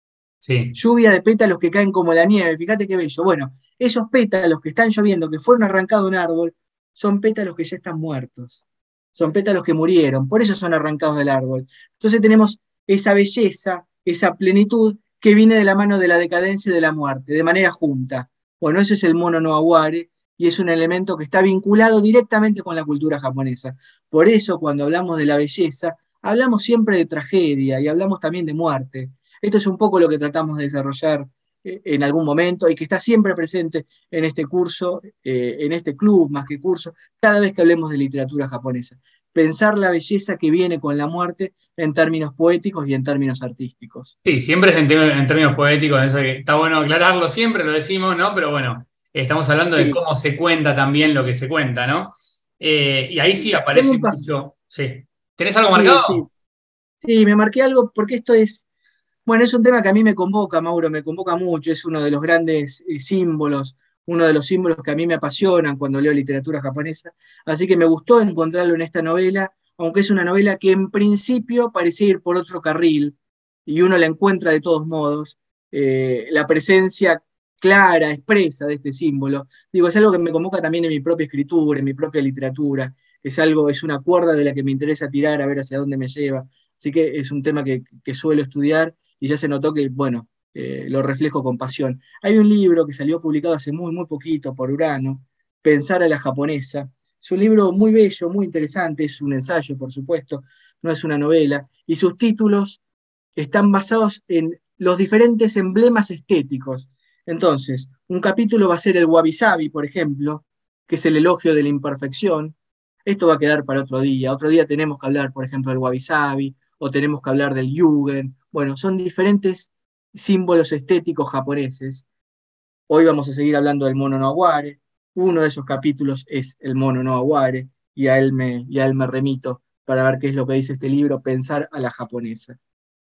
Sí. lluvia de pétalos que caen como la nieve, fíjate qué bello. Bueno, esos pétalos que están lloviendo, que fueron arrancados de un árbol, son pétalos que ya están muertos, son pétalos que murieron, por eso son arrancados del árbol. Entonces tenemos esa belleza, esa plenitud que viene de la mano de la decadencia y de la muerte, de manera junta. Bueno, ese es el mono no aguare y es un elemento que está vinculado directamente con la cultura japonesa. Por eso cuando hablamos de la belleza, hablamos siempre de tragedia y hablamos también de muerte. Esto es un poco lo que tratamos de desarrollar eh, en algún momento y que está siempre presente en este curso, eh, en este club más que curso, cada vez que hablemos de literatura japonesa. Pensar la belleza que viene con la muerte en términos poéticos y en términos artísticos. Sí, siempre es en, términos- en términos poéticos, eso que está bueno aclararlo, siempre lo decimos, ¿no? Pero bueno, estamos hablando de Sí, cómo se cuenta también lo que se cuenta, ¿no? Eh, y ahí sí sí, tengo aparece un paso. mucho. Sí. ¿Tenés algo Sí, sí, marcado? sí, me marqué algo porque esto es, bueno, es un tema que a mí me convoca, Mauro, me convoca mucho, es uno de los grandes eh, símbolos, uno de los símbolos que a mí me apasionan cuando leo literatura japonesa, así que me gustó encontrarlo en esta novela, aunque es una novela que en principio parecía ir por otro carril, y uno la encuentra de todos modos, eh, la presencia clara, expresa de este símbolo. Digo, es algo que me convoca también en mi propia escritura, en mi propia literatura, es algo, es una cuerda de la que me interesa tirar a ver hacia dónde me lleva. Así que es un tema que, que suelo estudiar y ya se notó que, bueno, eh, lo reflejo con pasión. Hay un libro que salió publicado hace muy, muy poquito por Urano, Pensar a la japonesa. Es un libro muy bello, muy interesante, es un ensayo, por supuesto, no es una novela, y sus títulos están basados en los diferentes emblemas estéticos. Entonces, un capítulo va a ser el wabi-sabi, por ejemplo, que es el elogio de la imperfección. Esto va a quedar para otro día. Otro día tenemos que hablar, por ejemplo, del wabi-sabi, o tenemos que hablar del yugen. Bueno, son diferentes símbolos estéticos japoneses. Hoy vamos a seguir hablando del mono no aguare. Uno de esos capítulos es el mono no aguare, y a él me, y a él me remito para ver qué es lo que dice este libro, Pensar a la japonesa.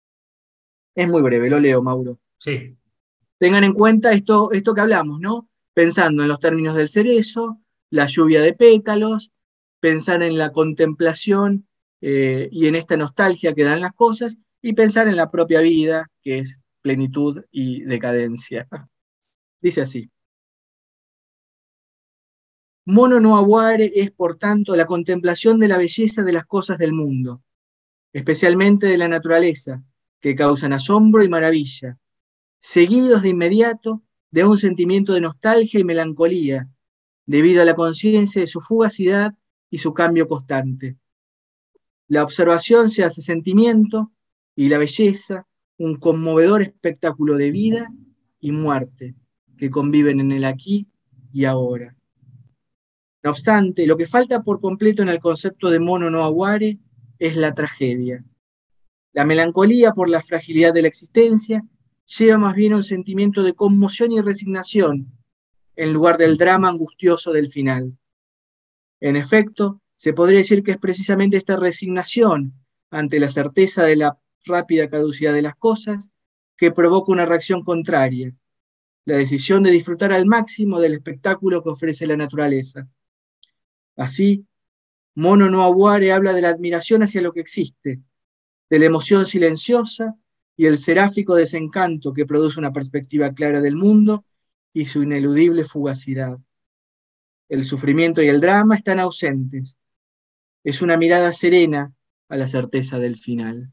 Es muy breve, lo leo, Mauro. Sí. Tengan en cuenta esto, esto que hablamos, ¿no? Pensando en los términos del cerezo, la lluvia de pétalos, pensar en la contemplación eh, y en esta nostalgia que dan las cosas, y pensar en la propia vida, que es plenitud y decadencia. Dice así: Mono no aguare es, por tanto, la contemplación de la belleza de las cosas del mundo, especialmente de la naturaleza, que causan asombro y maravilla, seguidos de inmediato de un sentimiento de nostalgia y melancolía, debido a la conciencia de su fugacidad y su cambio constante. La observación se hace sentimiento y la belleza un conmovedor espectáculo de vida y muerte que conviven en el aquí y ahora. No obstante, lo que falta por completo en el concepto de mono no aguare es la tragedia. La melancolía por la fragilidad de la existencia lleva más bien a un sentimiento de conmoción y resignación, en lugar del drama angustioso del final. En efecto, se podría decir que es precisamente esta resignación ante la certeza de la rápida caducidad de las cosas que provoca una reacción contraria, la decisión de disfrutar al máximo del espectáculo que ofrece la naturaleza. Así, Mono no aguare habla de la admiración hacia lo que existe, de la emoción silenciosa y el seráfico desencanto que produce una perspectiva clara del mundo y su ineludible fugacidad. El sufrimiento y el drama están ausentes. Es una mirada serena a la certeza del final.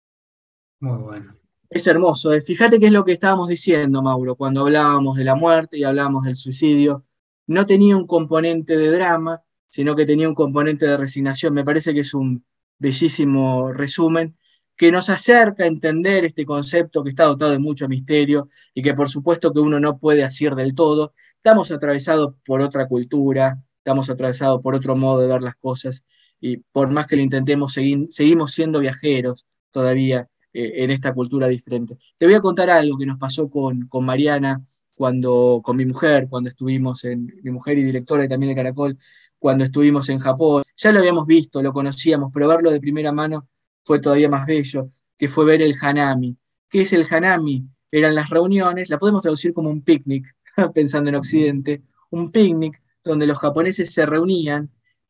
Muy bueno. Es hermoso, ¿eh? Fíjate qué es lo que estábamos diciendo, Mauro, cuando hablábamos de la muerte y hablábamos del suicidio. No tenía un componente de drama, sino que tenía un componente de resignación. Me parece que es un bellísimo resumen que nos acerca a entender este concepto que está dotado de mucho misterio y que por supuesto que uno no puede asir del todo. Estamos atravesados por otra cultura, estamos atravesados por otro modo de ver las cosas y por más que lo intentemos, segui- seguimos siendo viajeros todavía eh, en esta cultura diferente. Te voy a contar algo que nos pasó con, con Mariana, cuando, con mi mujer, cuando estuvimos en, mi mujer y directora y también de Caracol, cuando estuvimos en Japón. Ya lo habíamos visto, lo conocíamos, pero verlo de primera mano fue todavía más bello, que fue ver el hanami. ¿Qué es el hanami? Eran las reuniones, la podemos traducir como un picnic, pensando en Occidente, un picnic donde los japoneses se reunían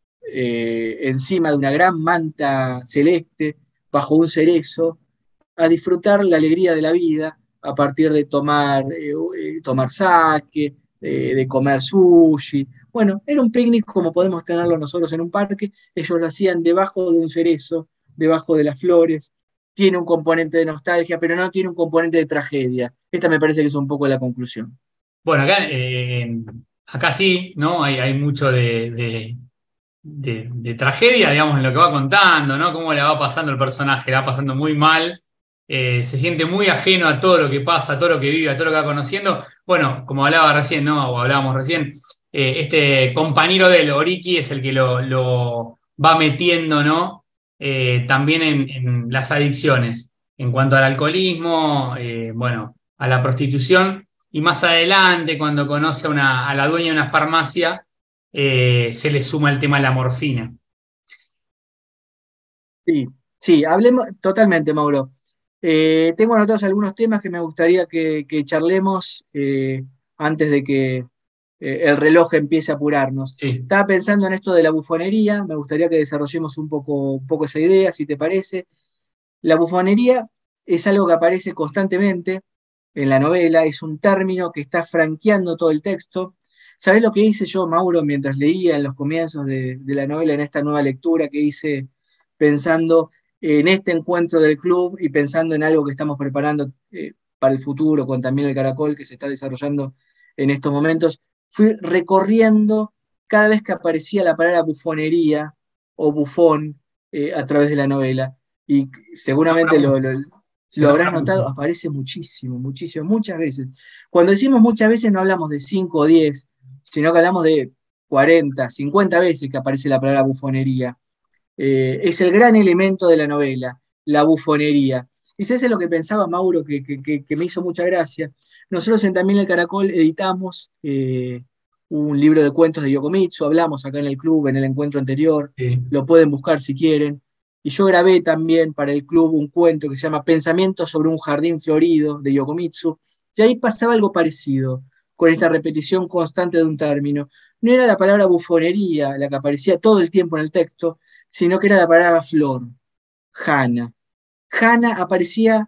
eh, encima de una gran manta celeste, bajo un cerezo, a disfrutar la alegría de la vida a partir de tomar, eh, eh, tomar sake, eh, de comer sushi. Bueno, era un picnic como podemos tenerlo nosotros en un parque, ellos lo hacían debajo de un cerezo, debajo de las flores. Tiene un componente de nostalgia, pero no tiene un componente de tragedia. Esta me parece que es un poco la conclusión. Bueno, acá, eh, acá sí, ¿no? Hay, hay mucho de, de, de, de tragedia, digamos, en lo que va contando, ¿no? Cómo le va pasando el personaje, le va pasando muy mal, eh, se siente muy ajeno a todo lo que pasa, a todo lo que vive, a todo lo que va conociendo. Bueno, como hablaba recién, ¿no? O hablábamos recién, eh, este compañero de él, Oriki, es el que lo, lo va metiendo, ¿no? Eh, también en, en las adicciones, en cuanto al alcoholismo, eh, bueno, a la prostitución, y más adelante, cuando conoce a, una, a la dueña de una farmacia, eh, se le suma el tema de la morfina. Sí, sí, hablemos totalmente, Mauro. Eh, tengo anotados algunos temas que me gustaría que, que charlemos eh, antes de que eh, el reloj empiece a apurarnos. Sí. Estaba pensando en esto de la bufonería, me gustaría que desarrollemos un poco, un poco esa idea, si te parece. La bufonería es algo que aparece constantemente en la novela, es un término que está franqueando todo el texto. ¿Sabés lo que hice yo, Mauro, mientras leía en los comienzos de, de la novela, en esta nueva lectura que hice pensando en este encuentro del club y pensando en algo que estamos preparando eh, para el futuro con también el Caracol que se está desarrollando en estos momentos? Fui recorriendo cada vez que aparecía la palabra bufonería o bufón eh, a través de la novela. Y seguramente lo, lo, lo habrás notado, aparece muchísimo, muchísimo, muchas veces. Cuando decimos muchas veces no hablamos de cinco o diez, sino que hablamos de cuarenta, cincuenta veces que aparece la palabra bufonería. Eh, es el gran elemento de la novela, la bufonería. Y eso es lo que pensaba Mauro, que, que, que me hizo mucha gracia. Nosotros en También el Caracol editamos eh, un libro de cuentos de Yokomitsu, hablamos acá en el club, en el encuentro anterior, Sí. Lo pueden buscar si quieren. Y yo grabé también para el club un cuento que se llama Pensamientos sobre un jardín florido de Yokomitsu, y ahí pasaba algo parecido. con esta repetición constante de un término. No era la palabra bufonería la que aparecía todo el tiempo en el texto, sino que era la palabra flor, Jana. Jana aparecía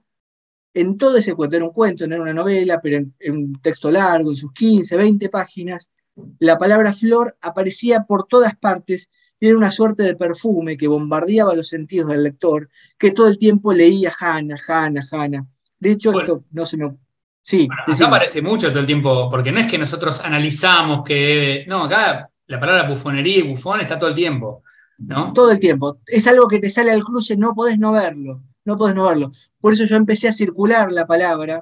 en todo ese cuento, era un cuento, no era una novela, pero en, en un texto largo, en sus quince, veinte páginas, la palabra flor aparecía por todas partes y era una suerte de perfume que bombardeaba los sentidos del lector, que todo el tiempo leía Jana, Jana, Jana. De hecho, Bueno, esto no se me... Sí, bueno, acá decime. aparece mucho todo el tiempo, porque no es que nosotros analizamos que debe. No, acá la palabra bufonería y bufón está todo el tiempo, ¿no? Todo el tiempo. Es algo que te sale al cruce, no podés no verlo, no podés no verlo. Por eso yo empecé a circular la palabra,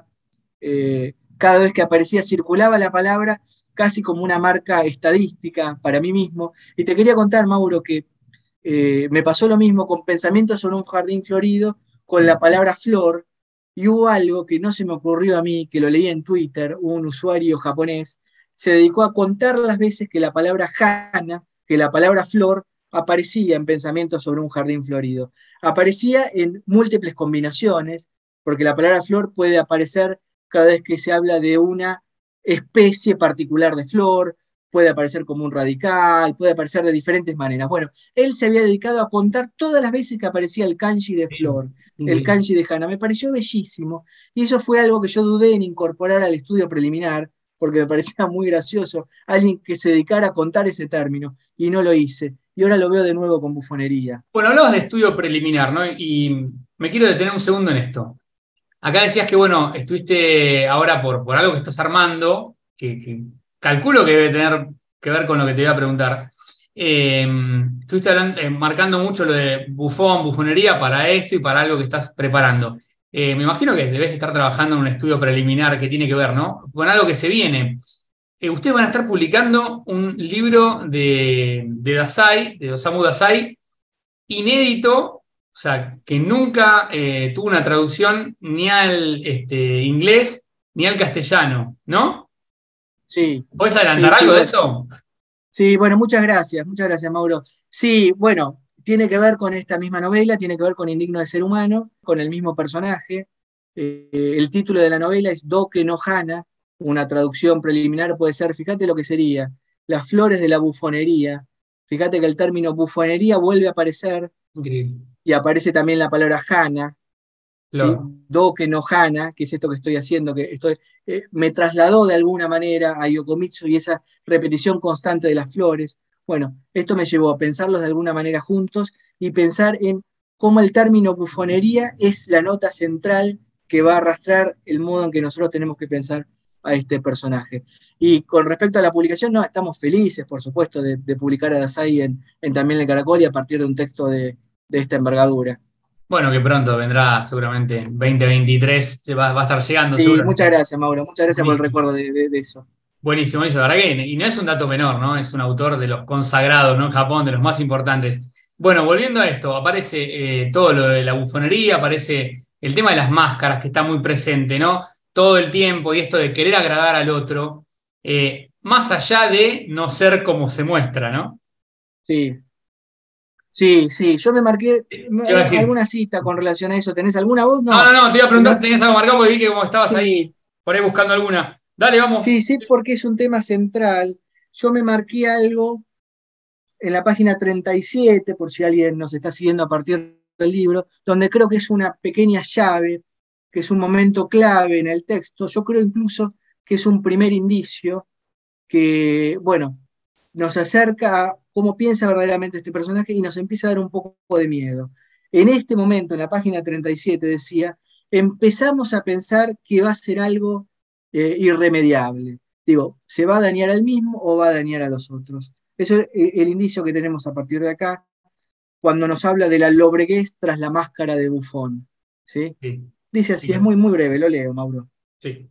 eh, cada vez que aparecía circulaba la palabra casi como una marca estadística para mí mismo. Y te quería contar, Mauro, que eh, me pasó lo mismo con Pensamientos sobre un jardín florido, con la palabra flor, y hubo algo que no se me ocurrió a mí, que lo leí en Twitter, un usuario japonés, se dedicó a contar las veces que la palabra hana, que la palabra flor, aparecía en Pensamientos sobre un jardín florido. Aparecía en múltiples combinaciones, porque la palabra flor puede aparecer cada vez que se habla de una especie particular de flor, puede aparecer como un radical, puede aparecer de diferentes maneras. Bueno, él se había dedicado a contar todas las veces que aparecía el kanji de flor, el kanji de hana. Me pareció bellísimo, y eso fue algo que yo dudé en incorporar al estudio preliminar, porque me parecía muy gracioso alguien que se dedicara a contar ese término, y no lo hice. Y ahora lo veo de nuevo con bufonería. Bueno, hablabas de estudio preliminar, ¿no? Y me quiero detener un segundo en esto. Acá decías que, bueno, estuviste ahora por, por algo que estás armando, que, que calculo que debe tener que ver con lo que te iba a preguntar. Eh, estuviste hablando, eh, marcando mucho lo de bufón, bufonería para esto y para algo que estás preparando. Eh, me imagino que debes estar trabajando en un estudio preliminar que tiene que ver, ¿no? Con algo que se viene. Eh, ustedes van a estar publicando un libro de, de Dazai, de Osamu Dazai, inédito, o sea, que nunca eh, tuvo una traducción ni al este, inglés ni al castellano, ¿no? Sí. ¿Puedes adelantar sí, algo sí, de eso? Sí, bueno, muchas gracias, muchas gracias, Mauro. Sí, bueno, tiene que ver con esta misma novela, tiene que ver con Indigno de Ser Humano, con el mismo personaje. Eh, el título de la novela es Doke no Hana, una traducción preliminar puede ser, fíjate lo que sería, Las flores de la bufonería. Fíjate que el término bufonería vuelve a aparecer Increíble. y aparece también la palabra Hana, ¿sí? Claro. Doke no Hana, que es esto que estoy haciendo, que estoy, eh, me trasladó de alguna manera a Yokomitsu y esa repetición constante de las flores. Bueno, esto me llevó a pensarlos de alguna manera juntos y pensar en cómo el término bufonería es la nota central que va a arrastrar el modo en que nosotros tenemos que pensar a este personaje. Y con respecto a la publicación, no, estamos felices, por supuesto, de, de publicar a Dazai en, en También el Caracol y a partir de un texto de, de esta envergadura. Bueno, que pronto vendrá seguramente veinte veintitrés, va, va a estar llegando Sí, seguramente. muchas gracias, Mauro. Muchas gracias por el Buenísimo. recuerdo de, de, de eso. Buenísimo, buenísimo. La verdad que, y no es un dato menor, ¿no? Es un autor de los consagrados, ¿no? En Japón, de los más importantes. Bueno, volviendo a esto, aparece eh, todo lo de la bufonería, aparece el tema de las máscaras que está muy presente, ¿no? Todo el tiempo y esto de querer agradar al otro, eh, más allá de no ser como se muestra, ¿no? Sí, sí, sí. Yo me marqué ¿Qué me- iba a decir? alguna cita con relación a eso. ¿Tenés alguna voz? No, no, No. no, te iba a Me preguntar si mar- tenías algo marcado porque vi que como estabas Sí, ahí por ahí buscando alguna. Dale, vamos. sí, sí, porque es un tema central. Yo me marqué algo en la página treinta y siete, por si alguien nos está siguiendo a partir del libro, donde creo que es una pequeña llave, que es un momento clave en el texto. Yo creo incluso que es un primer indicio que, bueno, nos acerca a cómo piensa verdaderamente este personaje y nos empieza a dar un poco de miedo. En este momento, en la página treinta y siete, decía, empezamos a pensar que va a ser algo eh, irremediable. Digo, ¿se va a dañar al mismo o va a dañar a los otros? Eso es el, el indicio que tenemos a partir de acá, cuando nos habla de la lobreguez tras la máscara de bufón. ¿Sí? Sí, Dice sí, así, es muy, muy breve, lo leo, Mauro. sí.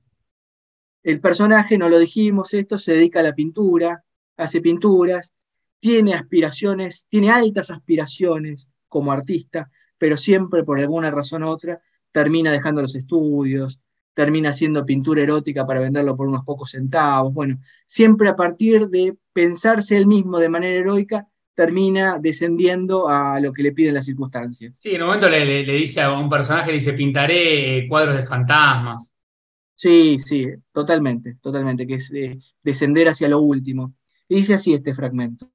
El personaje, no lo dijimos, esto se dedica a la pintura, hace pinturas, tiene aspiraciones, tiene altas aspiraciones como artista, pero siempre por alguna razón u otra termina dejando los estudios, termina haciendo pintura erótica para venderlo por unos pocos centavos. Bueno, siempre a partir de pensarse él mismo de manera heroica, termina descendiendo a lo que le piden las circunstancias. Sí, en un momento le, le- le dice a un personaje, le dice, pintaré eh, cuadros de fantasmas. Sí, sí, totalmente, totalmente, que es eh, descender hacia lo último. Y dice así este fragmento.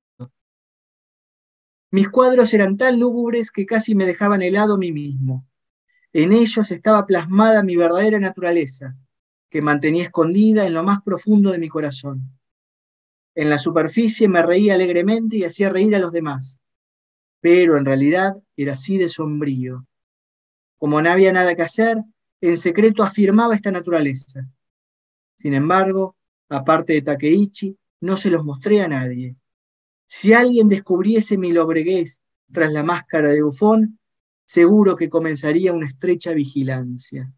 Mis cuadros eran tan lúgubres que casi me dejaban helado a mí mismo. En ellos estaba plasmada mi verdadera naturaleza, que mantenía escondida en lo más profundo de mi corazón. En la superficie me reía alegremente y hacía reír a los demás, pero en realidad era así de sombrío. Como no había nada que hacer, en secreto afirmaba esta naturaleza. Sin embargo, aparte de Takeichi, no se los mostré a nadie. Si alguien descubriese mi lobreguez tras la máscara de bufón, seguro que comenzaría una estrecha vigilancia.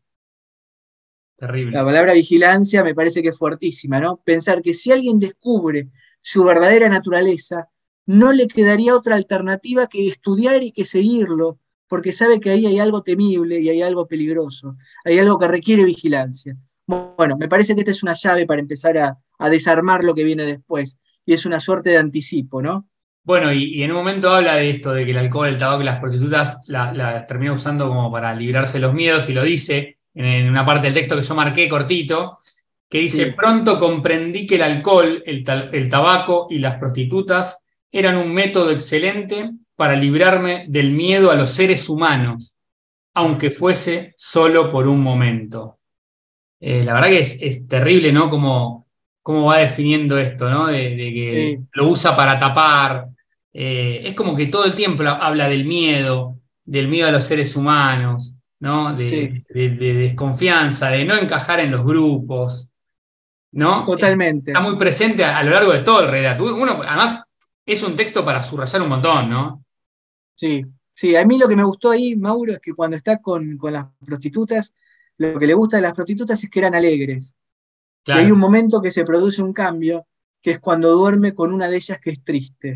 La Terrible. palabra vigilancia me parece que es fuertísima, ¿no? Pensar que si alguien descubre su verdadera naturaleza, no le quedaría otra alternativa que estudiar y que seguirlo, porque sabe que ahí hay algo temible y hay algo peligroso, hay algo que requiere vigilancia. Bueno, me parece que esta es una llave para empezar a, a desarmar lo que viene después, y es una suerte de anticipo, ¿no? Bueno, y, y en un momento habla de esto, de que el alcohol, el tabaco y las prostitutas la, la termina usando como para librarse de los miedos, y lo dice en, en una parte del texto que yo marqué cortito, que dice, Sí, pronto comprendí que el alcohol, el, ta- el tabaco y las prostitutas eran un método excelente para librarme del miedo a los seres humanos, aunque fuese solo por un momento. Eh, la verdad que es, es terrible, ¿no? Cómo, cómo va definiendo esto, ¿no? De, de que sí, lo usa para tapar. Eh, es como que todo el tiempo habla del miedo, del miedo a los seres humanos, ¿no? sí, De, de- de desconfianza, de no encajar en los grupos, ¿no? Eh, está totalmente. muy presente a, a lo largo de todo el relato. Uno, además, es un texto para subrayar un montón, ¿no? Sí, sí, a mí lo que me gustó ahí, Mauro, es que cuando está con, con las prostitutas, lo que le gusta de las prostitutas es que eran alegres. Y hay un Claro. momento que se produce un cambio, que es cuando duerme con una de ellas que es triste.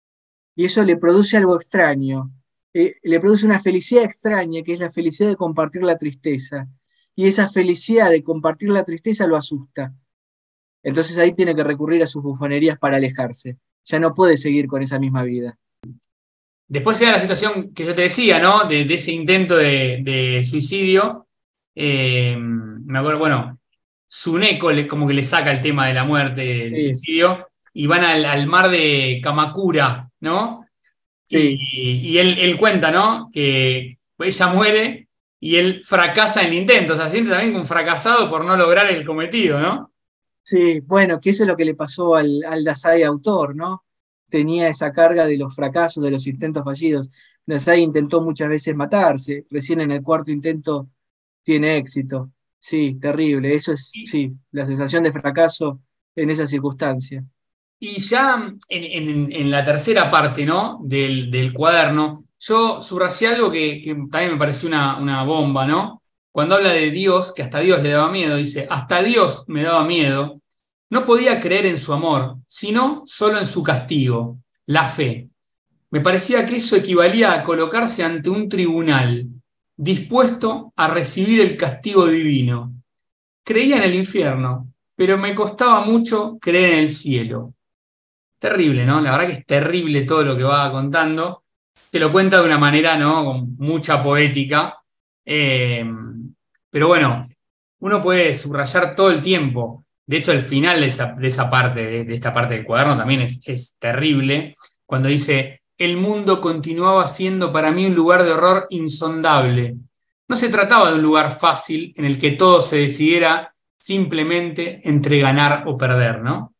Y eso le produce algo extraño. Eh, le produce una felicidad extraña, que es la felicidad de compartir la tristeza. Y esa felicidad de compartir la tristeza lo asusta. Entonces ahí tiene que recurrir a sus bufonerías para alejarse. Ya no puede seguir con esa misma vida. Después se da la situación que yo te decía, ¿no? De, de ese intento de, de suicidio. Eh, me acuerdo, bueno, Tsuneko le, como que le saca el tema de la muerte, del Sí, suicidio, y van al, al mar de Kamakura, ¿no? sí. Y, y él, él cuenta, ¿no? Que ella muere y él fracasa en el intento, o sea, se siente también como un fracasado por no lograr el cometido, ¿no? Sí, bueno, que eso es lo que le pasó al, al Dazai autor, ¿no? Tenía esa carga de los fracasos, de los intentos fallidos. Dazai intentó muchas veces matarse, recién en el cuarto intento tiene éxito. Sí, terrible. Eso es, Y, sí, la sensación de fracaso en esa circunstancia. y ya en, en- en la tercera parte, ¿no? Del, del cuaderno, yo subrayé algo que, que también me pareció una, una bomba, ¿no? Cuando habla de Dios, que hasta Dios le daba miedo, dice, hasta Dios me daba miedo, no podía creer en su amor, sino solo en su castigo, la fe. Me parecía que eso equivalía a colocarse ante un tribunal, dispuesto a recibir el castigo divino. Creía en el infierno, pero me costaba mucho creer en el cielo. Terrible, ¿no? La verdad que es terrible todo lo que va contando. Te lo cuenta de una manera, ¿no? Con mucha poética. Eh, pero bueno, uno puede subrayar todo el tiempo. De hecho, el final de esa, de esa parte, de, de esta parte del cuaderno también es, es terrible. Cuando dice, el mundo continuaba siendo para mí un lugar de horror insondable. No se trataba de un lugar fácil en el que todo se decidiera simplemente entre ganar o perder, ¿no?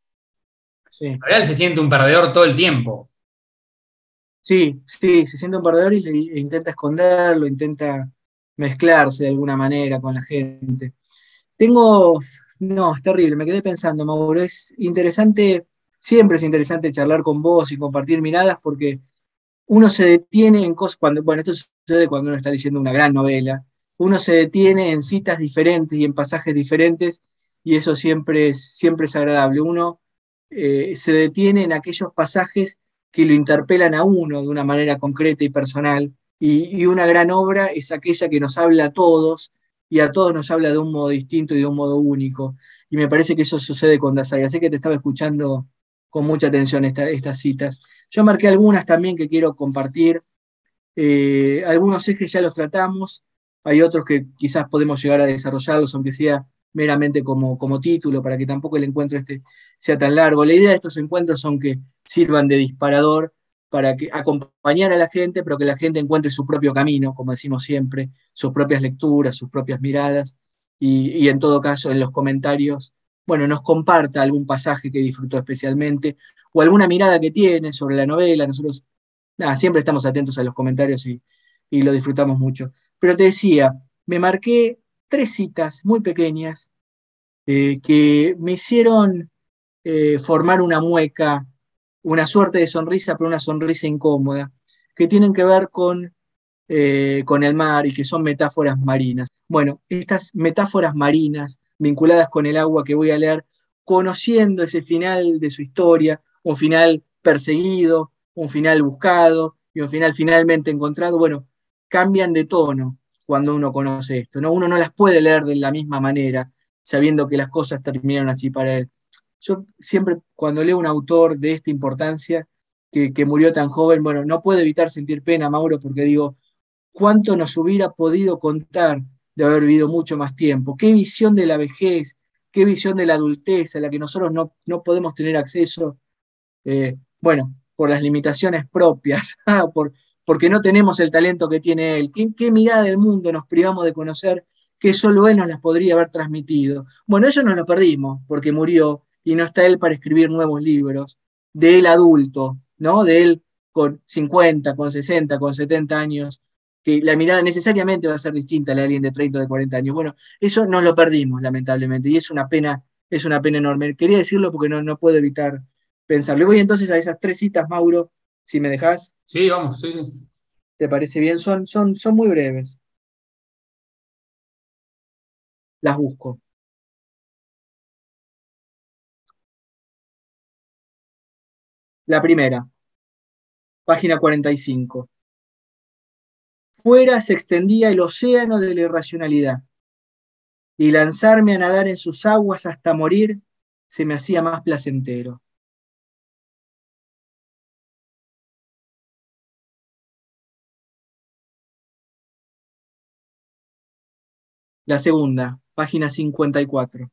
Sí, Real se siente un perdedor todo el tiempo. sí, sí, se siente un perdedor y le, e intenta esconderlo, intenta mezclarse de alguna manera con la gente. Tengo, no, es terrible, me quedé pensando, Mauro, es interesante, siempre es interesante charlar con vos y compartir miradas porque uno se detiene en cosas, cuando, bueno, esto sucede cuando uno está leyendo una gran novela, uno se detiene en citas diferentes y en pasajes diferentes y eso siempre es, siempre es agradable. Uno eh, se detiene en aquellos pasajes que lo interpelan a uno de una manera concreta y personal y, y una gran obra es aquella que nos habla a todos y a todos nos habla de un modo distinto y de un modo único. Y me parece que eso sucede con Dasai. Así que te estaba escuchando con mucha atención esta, estas citas. Yo marqué algunas también que quiero compartir. Eh, algunos ejes ya los tratamos, hay otros que quizás podemos llegar a desarrollarlos, aunque sea meramente como, como título, para que tampoco el encuentro este sea tan largo. La idea de estos encuentros son que sirvan de disparador para que, acompañar a la gente, pero que la gente encuentre su propio camino, como decimos siempre, sus propias lecturas, sus propias miradas, y, y en todo caso en los comentarios, bueno, nos comparta algún pasaje que disfrutó especialmente, o alguna mirada que tiene sobre la novela. Nosotros, nada, siempre estamos atentos a los comentarios y, y lo disfrutamos mucho. Pero te decía, me marqué tres citas muy pequeñas eh, que me hicieron eh, formar una mueca, una suerte de sonrisa, pero una sonrisa incómoda, que tienen que ver con, eh, con el mar y que son metáforas marinas. Bueno, estas metáforas marinas vinculadas con el agua que voy a leer, conociendo ese final de su historia, un final perseguido, un final buscado y un final finalmente encontrado, bueno, cambian de tono cuando uno conoce esto, ¿no? Uno no las puede leer de la misma manera, sabiendo que las cosas terminaron así para él. Yo siempre, cuando leo un autor de esta importancia, que, que murió tan joven, bueno, no puedo evitar sentir pena, Mauro, porque digo, ¿cuánto nos hubiera podido contar de haber vivido mucho más tiempo? ¿Qué visión de la vejez, qué visión de la adultez a la que nosotros no, no podemos tener acceso? Eh, bueno, por las limitaciones propias, por, porque no tenemos el talento que tiene él. ¿Qué, qué mirada del mundo nos privamos de conocer que solo él nos las podría haber transmitido? Bueno, eso nos lo perdimos porque murió y no está él para escribir nuevos libros de él adulto, ¿no? De él con cincuenta, con sesenta, con setenta años, que la mirada necesariamente va a ser distinta a la de alguien de treinta o de cuarenta años. Bueno, eso nos lo perdimos, lamentablemente, y es una pena, es una pena enorme. Quería decirlo porque no, no puedo evitar pensarlo. Y voy entonces a esas tres citas, Mauro, si me dejás. Sí, vamos, sí, sí. ¿Te parece bien? Son, son, son muy breves. Las busco. La primera, página cuarenta y cinco. Fuera se extendía el océano de la irracionalidad, y lanzarme a nadar en sus aguas hasta morir se me hacía más placentero. La segunda, página cincuenta y cuatro.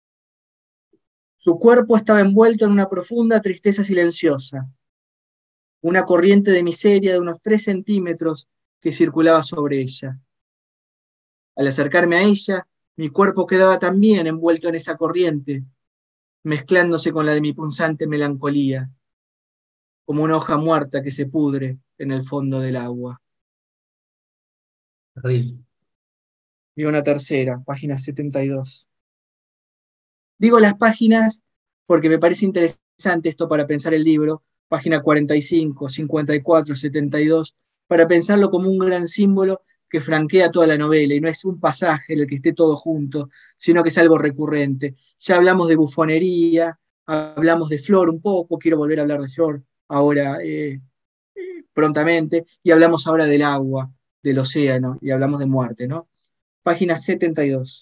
Su cuerpo estaba envuelto en una profunda tristeza silenciosa, una corriente de miseria de unos tres centímetros que circulaba sobre ella. Al acercarme a ella, mi cuerpo quedaba también envuelto en esa corriente, mezclándose con la de mi punzante melancolía, como una hoja muerta que se pudre en el fondo del agua. Terrible. Y una tercera, página setenta y dos. Digo las páginas porque me parece interesante esto para pensar el libro, página cuarenta y cinco, cincuenta y cuatro, setenta y dos, para pensarlo como un gran símbolo que franquea toda la novela, y no es un pasaje en el que esté todo junto, sino que es algo recurrente. Ya hablamos de bufonería, hablamos de Flor un poco, quiero volver a hablar de Flor ahora eh, eh, prontamente, y hablamos ahora del agua, del océano, y hablamos de muerte, ¿no? Página setenta y dos.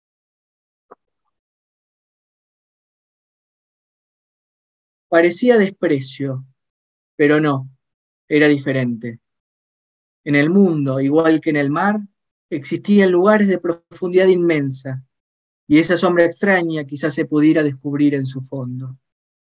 Parecía desprecio, pero no, era diferente. En el mundo, igual que en el mar, existían lugares de profundidad inmensa, y esa sombra extraña quizás se pudiera descubrir en su fondo.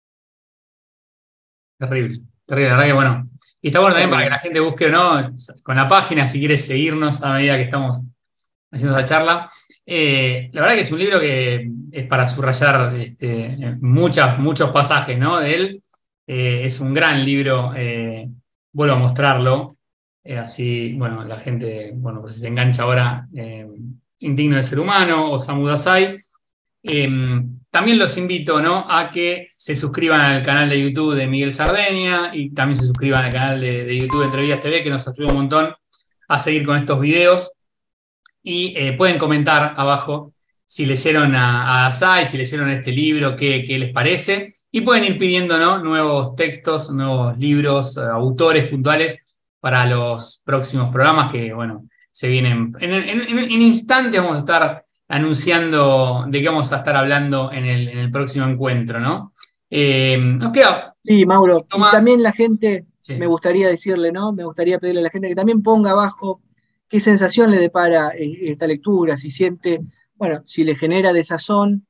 Terrible, terrible, la verdad que bueno. Y está bueno también para que la gente busque o no, con la página, si quiere seguirnos a medida que estamos haciendo esa charla. Eh, la verdad que es un libro que es para subrayar este, muchas, muchos pasajes, ¿no? De él. Eh, es un gran libro, eh, vuelvo a mostrarlo. Eh, así, bueno, la gente, bueno, pues se engancha ahora, eh, Indigno de Ser Humano, Osamu Dazai. Eh, también los invito, ¿no?, a que se suscriban al canal de YouTube de Miguel Sardeña y también se suscriban al canal de, de YouTube de Entrevías T V, que nos ayuda un montón a seguir con estos videos. Y eh, pueden comentar abajo si leyeron a, a Dazai, si leyeron este libro, qué, qué les parece. Y pueden ir pidiendo, ¿no?, nuevos textos, nuevos libros, uh, autores puntuales para los próximos programas que, bueno, se vienen. En, en, en, en instantes vamos a estar anunciando de qué vamos a estar hablando en el, en el próximo encuentro, ¿no? Eh, nos queda... Sí, Mauro, y más. también la gente, Sí. me gustaría decirle, ¿no? Me gustaría pedirle a la gente que también ponga abajo qué sensación le depara esta lectura, si siente bueno, si le genera desazón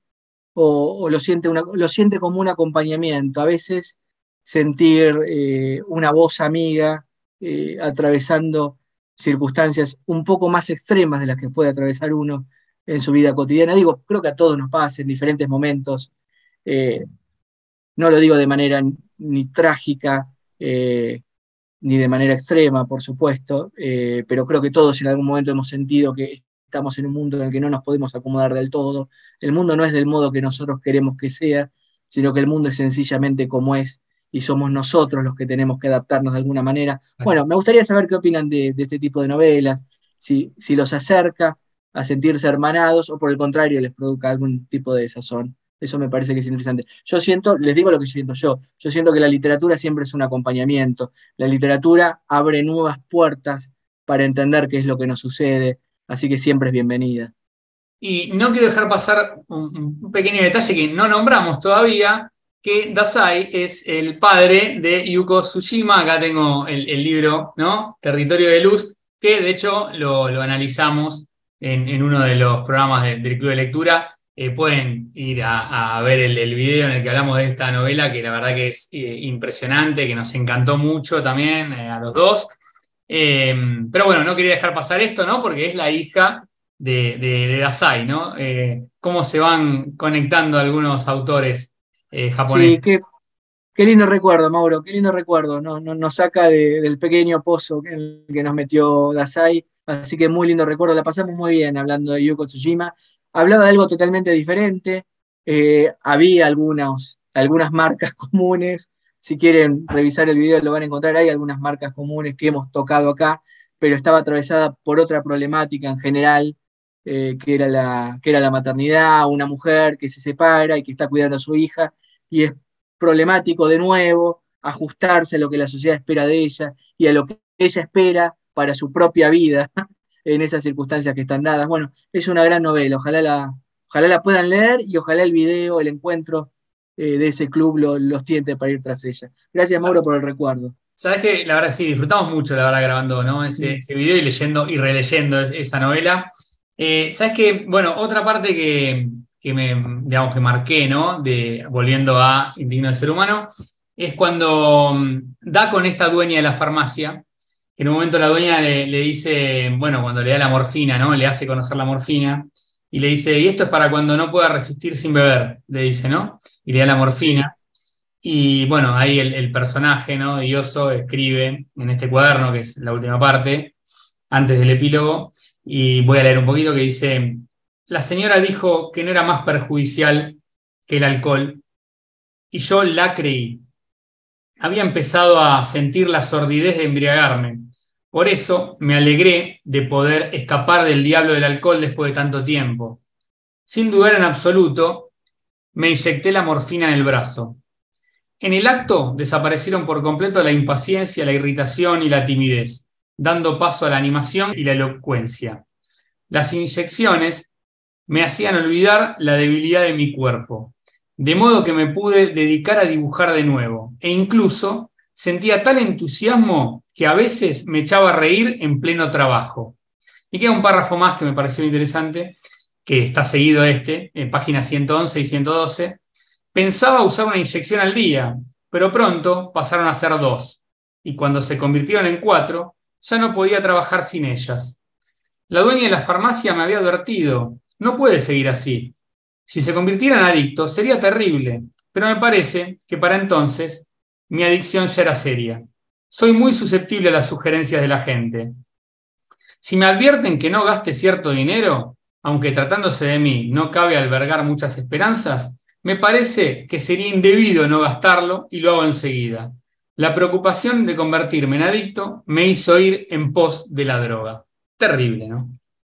o, o lo, siente una, lo siente como un acompañamiento. A veces sentir eh, una voz amiga eh, atravesando circunstancias un poco más extremas de las que puede atravesar uno en su vida cotidiana. Digo, creo que a todos nos pasa en diferentes momentos. Eh, no lo digo de manera ni trágica, eh, ni de manera extrema, por supuesto, eh, pero creo que todos en algún momento hemos sentido que estamos en un mundo en el que no nos podemos acomodar del todo. El mundo no es del modo que nosotros queremos que sea, sino que el mundo es sencillamente como es y somos nosotros los que tenemos que adaptarnos de alguna manera. Bueno, me gustaría saber qué opinan de, de este tipo de novelas, si, si los acerca a sentirse hermanados o por el contrario les provoca algún tipo de desazón. Eso me parece que es interesante. Yo siento, les digo lo que siento yo, yo siento que la literatura siempre es un acompañamiento. La literatura abre nuevas puertas para entender qué es lo que nos sucede, así que siempre es bienvenida. Y no quiero dejar pasar un, un pequeño detalle que no nombramos todavía, que Dazai es el padre de Yuko Tsushima. Acá tengo el, el libro, ¿no? Territorio de Luz, que de hecho lo, lo analizamos en, en uno de los programas de, del Club de Lectura. Eh, pueden ir a, a ver el, el video en el que hablamos de esta novela, que la verdad que es eh, impresionante, que nos encantó mucho también eh, a los dos. Eh, pero bueno, no quería dejar pasar esto, ¿no? Porque es la hija de, de, de Dazai, ¿no? Eh, cómo se van conectando algunos autores eh, japoneses. Sí, qué, qué lindo recuerdo, Mauro, qué lindo recuerdo. No, no, nos saca de, del pequeño pozo en el que nos metió Dazai, así que muy lindo recuerdo. La pasamos muy bien hablando de Yuko Tsushima. Hablaba de algo totalmente diferente. Eh, había algunos, algunas marcas comunes. Si quieren revisar el video lo van a encontrar. Hay algunas marcas comunes que hemos tocado acá, pero estaba atravesada por otra problemática en general, eh, que era la, que era la maternidad, una mujer que se separa y que está cuidando a su hija, y es problemático de nuevo ajustarse a lo que la sociedad espera de ella y a lo que ella espera para su propia vida en esas circunstancias que están dadas. Bueno, es una gran novela, ojalá la, ojalá la puedan leer y ojalá el video, el encuentro eh, de ese club lo, los tiente para ir tras ella. Gracias, Mauro, por el recuerdo. Sabes que la verdad sí, disfrutamos mucho, la verdad, grabando, ¿no? Ese, ese video y leyendo y releyendo esa novela. Eh, Sabes que, bueno, otra parte que, que me, digamos, que marqué, ¿no? De, volviendo a Indigno del Ser Humano, es cuando um, da con esta dueña de la farmacia, que en un momento la dueña le, le dice, bueno, cuando le da la morfina, ¿no? Le hace conocer la morfina, y le dice, y esto es para cuando no pueda resistir sin beber, le dice, ¿no? Y le da la morfina. Y bueno, ahí el, el personaje, ¿no? Yoso escribe en este cuaderno, que es la última parte, antes del epílogo, y voy a leer un poquito, que dice, la señora dijo que no era más perjudicial que el alcohol, y yo la creí. Había empezado a sentir la sordidez de embriagarme. Por eso me alegré de poder escapar del diablo del alcohol después de tanto tiempo. Sin dudar en absoluto, me inyecté la morfina en el brazo. En el acto desaparecieron por completo la impaciencia, la irritación y la timidez, dando paso a la animación y la elocuencia. Las inyecciones me hacían olvidar la debilidad de mi cuerpo, de modo que me pude dedicar a dibujar de nuevo, e incluso sentía tal entusiasmo que a veces me echaba a reír en pleno trabajo. Y queda un párrafo más que me pareció interesante, que está seguido este, en páginas ciento once y ciento doce. Pensaba usar una inyección al día, pero pronto pasaron a ser dos, y cuando se convirtieron en cuatro, ya no podía trabajar sin ellas. La dueña de la farmacia me había advertido, no puede seguir así. Si se convirtiera en adicto, sería terrible, pero me parece que para entonces mi adicción ya era seria. Soy muy susceptible a las sugerencias de la gente. Si me advierten que no gaste cierto dinero, aunque tratándose de mí no cabe albergar muchas esperanzas, me parece que sería indebido no gastarlo y lo hago enseguida. La preocupación de convertirme en adicto me hizo ir en pos de la droga. Terrible, ¿no?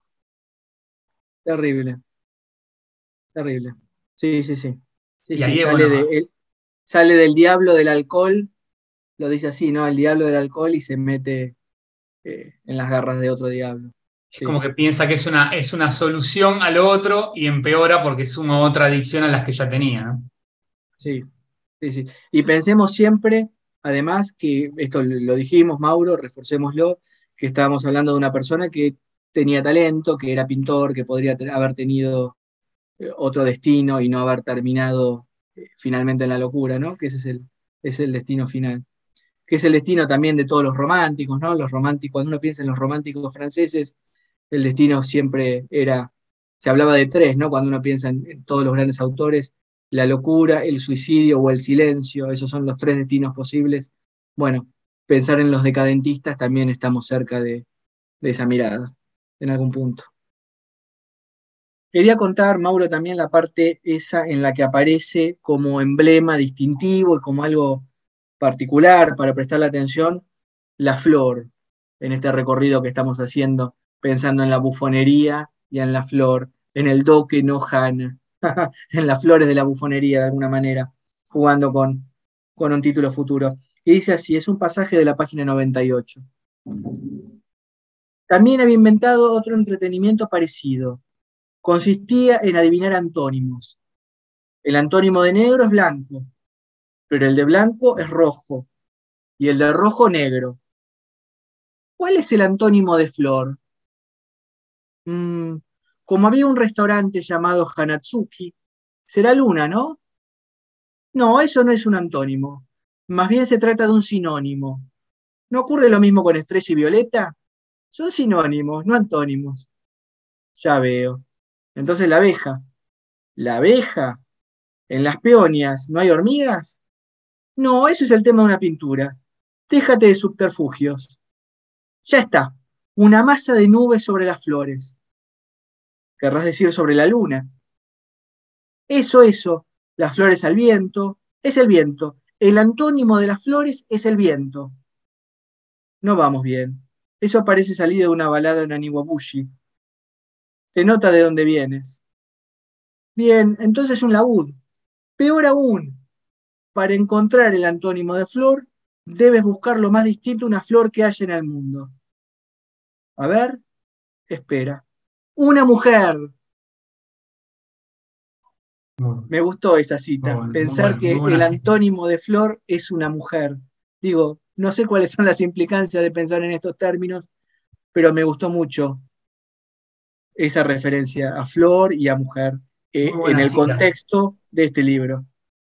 Terrible, terrible. Sí, sí, sí. Sí, Y sí, ahí, sale, bueno, de, él, sale del diablo del alcohol, lo dice así, ¿no? El diablo del alcohol y se mete eh, en las garras de otro diablo. es Sí. como que piensa que es una, es una solución a lo otro y empeora porque suma otra adicción a las que ya tenía, ¿no? Sí, sí, sí. Y pensemos siempre, además, que esto lo dijimos, Mauro, reforcémoslo, que estábamos hablando de una persona que tenía talento, que era pintor, que podría te- haber tenido eh, otro destino y no haber terminado eh, finalmente en la locura, ¿no? Que ese es el, es el destino final. Que es el destino también de todos los románticos, ¿no? Los románticos, cuando uno piensa en los románticos franceses, el destino siempre era, se hablaba de tres, ¿no? Cuando uno piensa en, en todos los grandes autores, la locura, el suicidio o el silencio, esos son los tres destinos posibles. Bueno, pensar en los decadentistas también estamos cerca de, de esa mirada, en algún punto. Quería contar, Mauro, también la parte esa en la que aparece como emblema distintivo y como algo particular para prestarle atención, la flor, en este recorrido que estamos haciendo, pensando en la bufonería y en la flor, en el doque no hana, en las flores de la bufonería de alguna manera, jugando con, con un título futuro. Y dice así, es un pasaje de la página noventa y ocho. También había inventado otro entretenimiento parecido. Consistía en adivinar antónimos. El antónimo de negro es blanco, pero el de blanco es rojo, y el de rojo negro. ¿Cuál es el antónimo de flor? Mm, como había un restaurante llamado Hanatsuki, será luna, ¿no? No, eso no es un antónimo. Más bien se trata de un sinónimo. ¿No ocurre lo mismo con estrella y violeta? Son sinónimos, no antónimos. Ya veo. Entonces la abeja. ¿La abeja? ¿En las peonias no hay hormigas? No, eso es el tema de una pintura. Déjate de subterfugios. Ya está. Una masa de nubes sobre las flores. Querrás decir sobre la luna. Eso, eso. Las flores al viento. Es el viento. El antónimo de las flores es el viento. No vamos bien. Eso parece salir de una balada en Aniwabushi. Se nota de dónde vienes. Bien, entonces un laúd. Peor aún, para encontrar el antónimo de flor, debes buscar lo más distinto a una flor que haya en el mundo. A ver, espera. Una mujer. Muy, Me gustó esa muy cita. bueno, muy Pensar bueno, muy que buena el cita. antónimo de flor es una mujer. Digo, no sé cuáles son las implicancias de pensar en estos términos, pero me gustó mucho esa referencia a flor y a mujer Muy eh, en buena el cita. contexto de este libro.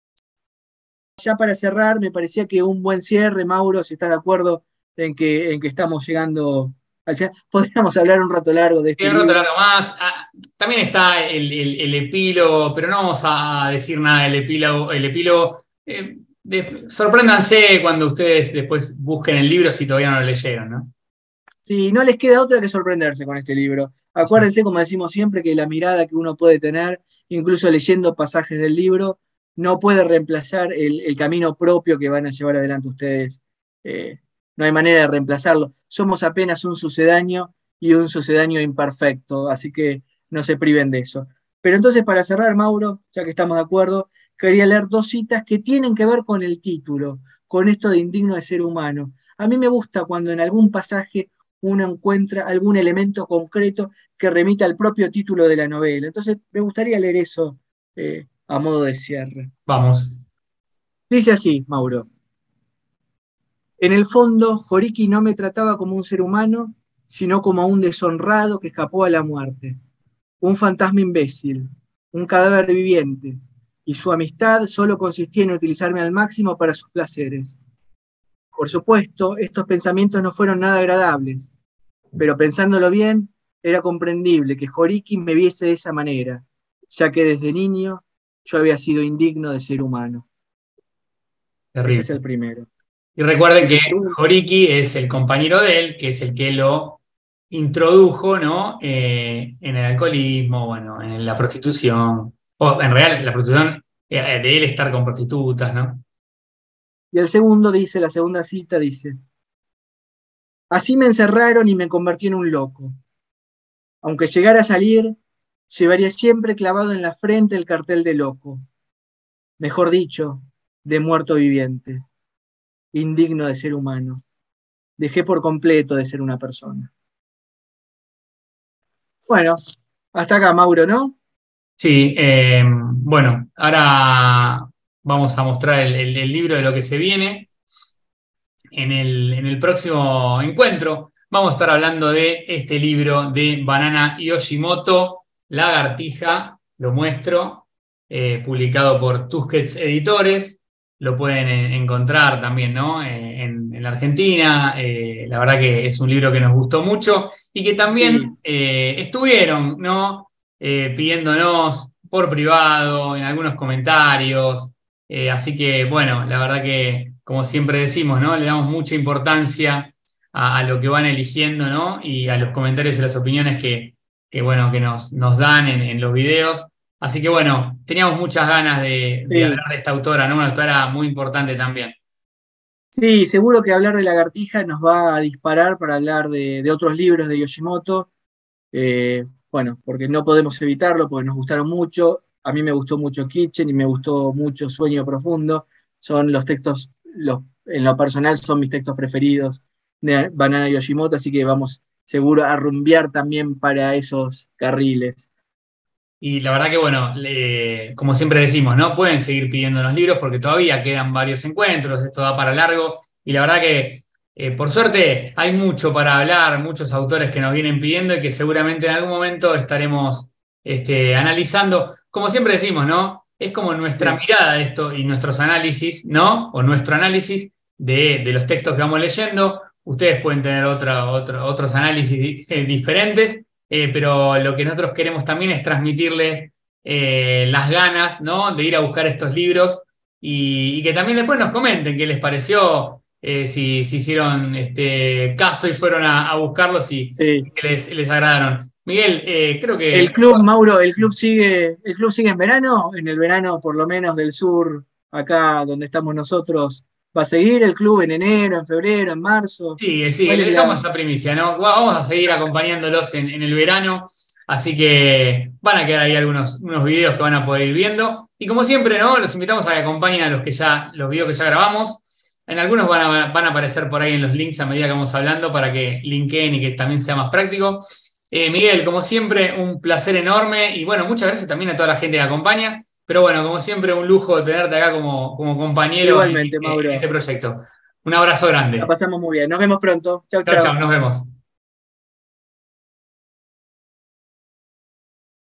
Ya para cerrar, me parecía que un buen cierre, Mauro, si estás de acuerdo en que, en que estamos llegando al final, podríamos hablar un rato largo de este Tiene un rato libro. largo más. Ah, también está el, el- el epílogo, pero no vamos a decir nada del epílogo. El epílogo eh, de- sorpréndanse cuando ustedes después busquen el libro si todavía no lo leyeron, ¿no? Sí, no les queda otra que sorprenderse con este libro. Acuérdense, como decimos siempre, que la mirada que uno puede tener, incluso leyendo pasajes del libro, no puede reemplazar el, el camino propio que van a llevar adelante ustedes. Eh, no hay manera de reemplazarlo. Somos apenas un sucedáneo y un sucedáneo imperfecto, así que no se priven de eso. Pero entonces, para cerrar, Mauro, ya que estamos de acuerdo, quería leer dos citas que tienen que ver con el título, con esto de indigno de ser humano. A mí me gusta cuando en algún pasaje uno encuentra algún elemento concreto que remita al propio título de la novela. Entonces, me gustaría leer eso eh, a modo de cierre. Vamos. Dice así, Mauro. En el fondo, Joriki no me trataba como un ser humano, sino como a un deshonrado que escapó a la muerte, un fantasma imbécil, un cadáver viviente, y su amistad solo consistía en utilizarme al máximo para sus placeres. Por supuesto, estos pensamientos no fueron nada agradables, pero pensándolo bien, era comprendible que Joriki me viese de esa manera, ya que desde niño yo había sido indigno de ser humano. Este es el Terrible. primero. Y recuerden que El segundo, Horiki es el compañero de él, que es el que lo introdujo, ¿no? Eh, en el alcoholismo, bueno, en la prostitución. O en real, la prostitución eh, de él estar con prostitutas, ¿no? y el segundo dice, la segunda cita dice, así me encerraron y me convertí en un loco. Aunque llegara a salir, llevaría siempre clavado en la frente el cartel de loco. Mejor dicho, de muerto viviente, indigno de ser humano. Dejé por completo de ser una persona. Bueno, hasta acá, Mauro, ¿no? Sí, eh, bueno, ahora vamos a mostrar el, el- el libro de lo que se viene en el, en el próximo encuentro. vamos a estar hablando de este libro de Banana Yoshimoto, Lagartija, lo muestro, eh, publicado por Tusquets Editores. Lo pueden eh, encontrar también, ¿no? Eh, en, en la Argentina. Eh, la verdad que es un libro que nos gustó mucho y que también Sí. eh, estuvieron, ¿no? Eh, pidiéndonos por privado, en algunos comentarios. Eh, así que, bueno, la verdad que, como siempre decimos, ¿no? Le damos mucha importancia a, a lo que van eligiendo, ¿no? Y a los comentarios y las opiniones que, que bueno, que nos, nos dan en, en los videos. Así que bueno, teníamos muchas ganas de, de Sí. hablar de esta autora, ¿no? Una autora muy importante también. Sí, seguro que hablar de Lagartija nos va a disparar para hablar de, de otros libros de Yoshimoto. Eh, bueno, porque no podemos evitarlo, porque nos gustaron mucho. A mí me gustó mucho Kitchen y me gustó mucho Sueño Profundo. Son los textos, los, en lo personal, son mis textos preferidos de Banana Yoshimoto, así que vamos seguro a rumbear también para esos carriles. Y la verdad que, bueno, le- como siempre decimos, ¿no? Pueden seguir pidiéndonos libros porque todavía quedan varios encuentros, esto da para largo. Y la verdad que, eh, por suerte, hay mucho para hablar, muchos autores que nos vienen pidiendo y que seguramente en algún momento estaremos este, analizando. Como siempre decimos, ¿no? Es como nuestra Sí. mirada de esto y nuestros análisis, ¿no? O nuestro análisis de, de los textos que vamos leyendo. Ustedes pueden tener otra, otra- otros análisis di- eh, diferentes. Eh, pero lo que nosotros queremos también es transmitirles eh, las ganas, ¿no? De ir a buscar estos libros y, y que también después nos comenten qué les pareció, eh, si, si hicieron este, caso y fueron a, a buscarlos y Sí. si les, les agradaron. Miguel, eh, creo que... El club, Mauro, el club sigue, el club sigue en verano, en el verano por lo menos del sur, acá donde estamos nosotros, va a seguir el club en enero, en febrero, en marzo. Sigue, sigue, ¿Cuál le es dejamos la- esa primicia, ¿no? Vamos a seguir acompañándolos en, en el verano, así que van a quedar ahí algunos unos videos que van a poder ir viendo. Y como siempre, ¿no? Los invitamos a que acompañen a los que ya, los videos que ya grabamos. En algunos van a, van a aparecer por ahí en los links a medida que vamos hablando para que linkeen y que también sea más práctico. Eh, Miguel, como siempre, un placer enorme y bueno, muchas gracias también a toda la gente que acompaña. Pero bueno, como siempre, un lujo tenerte acá como, como compañero en, Igualmente, en Mauro. este proyecto. Un abrazo grande. La pasamos muy bien. Nos vemos pronto. Chau, Chao, chao, chau. nos vemos.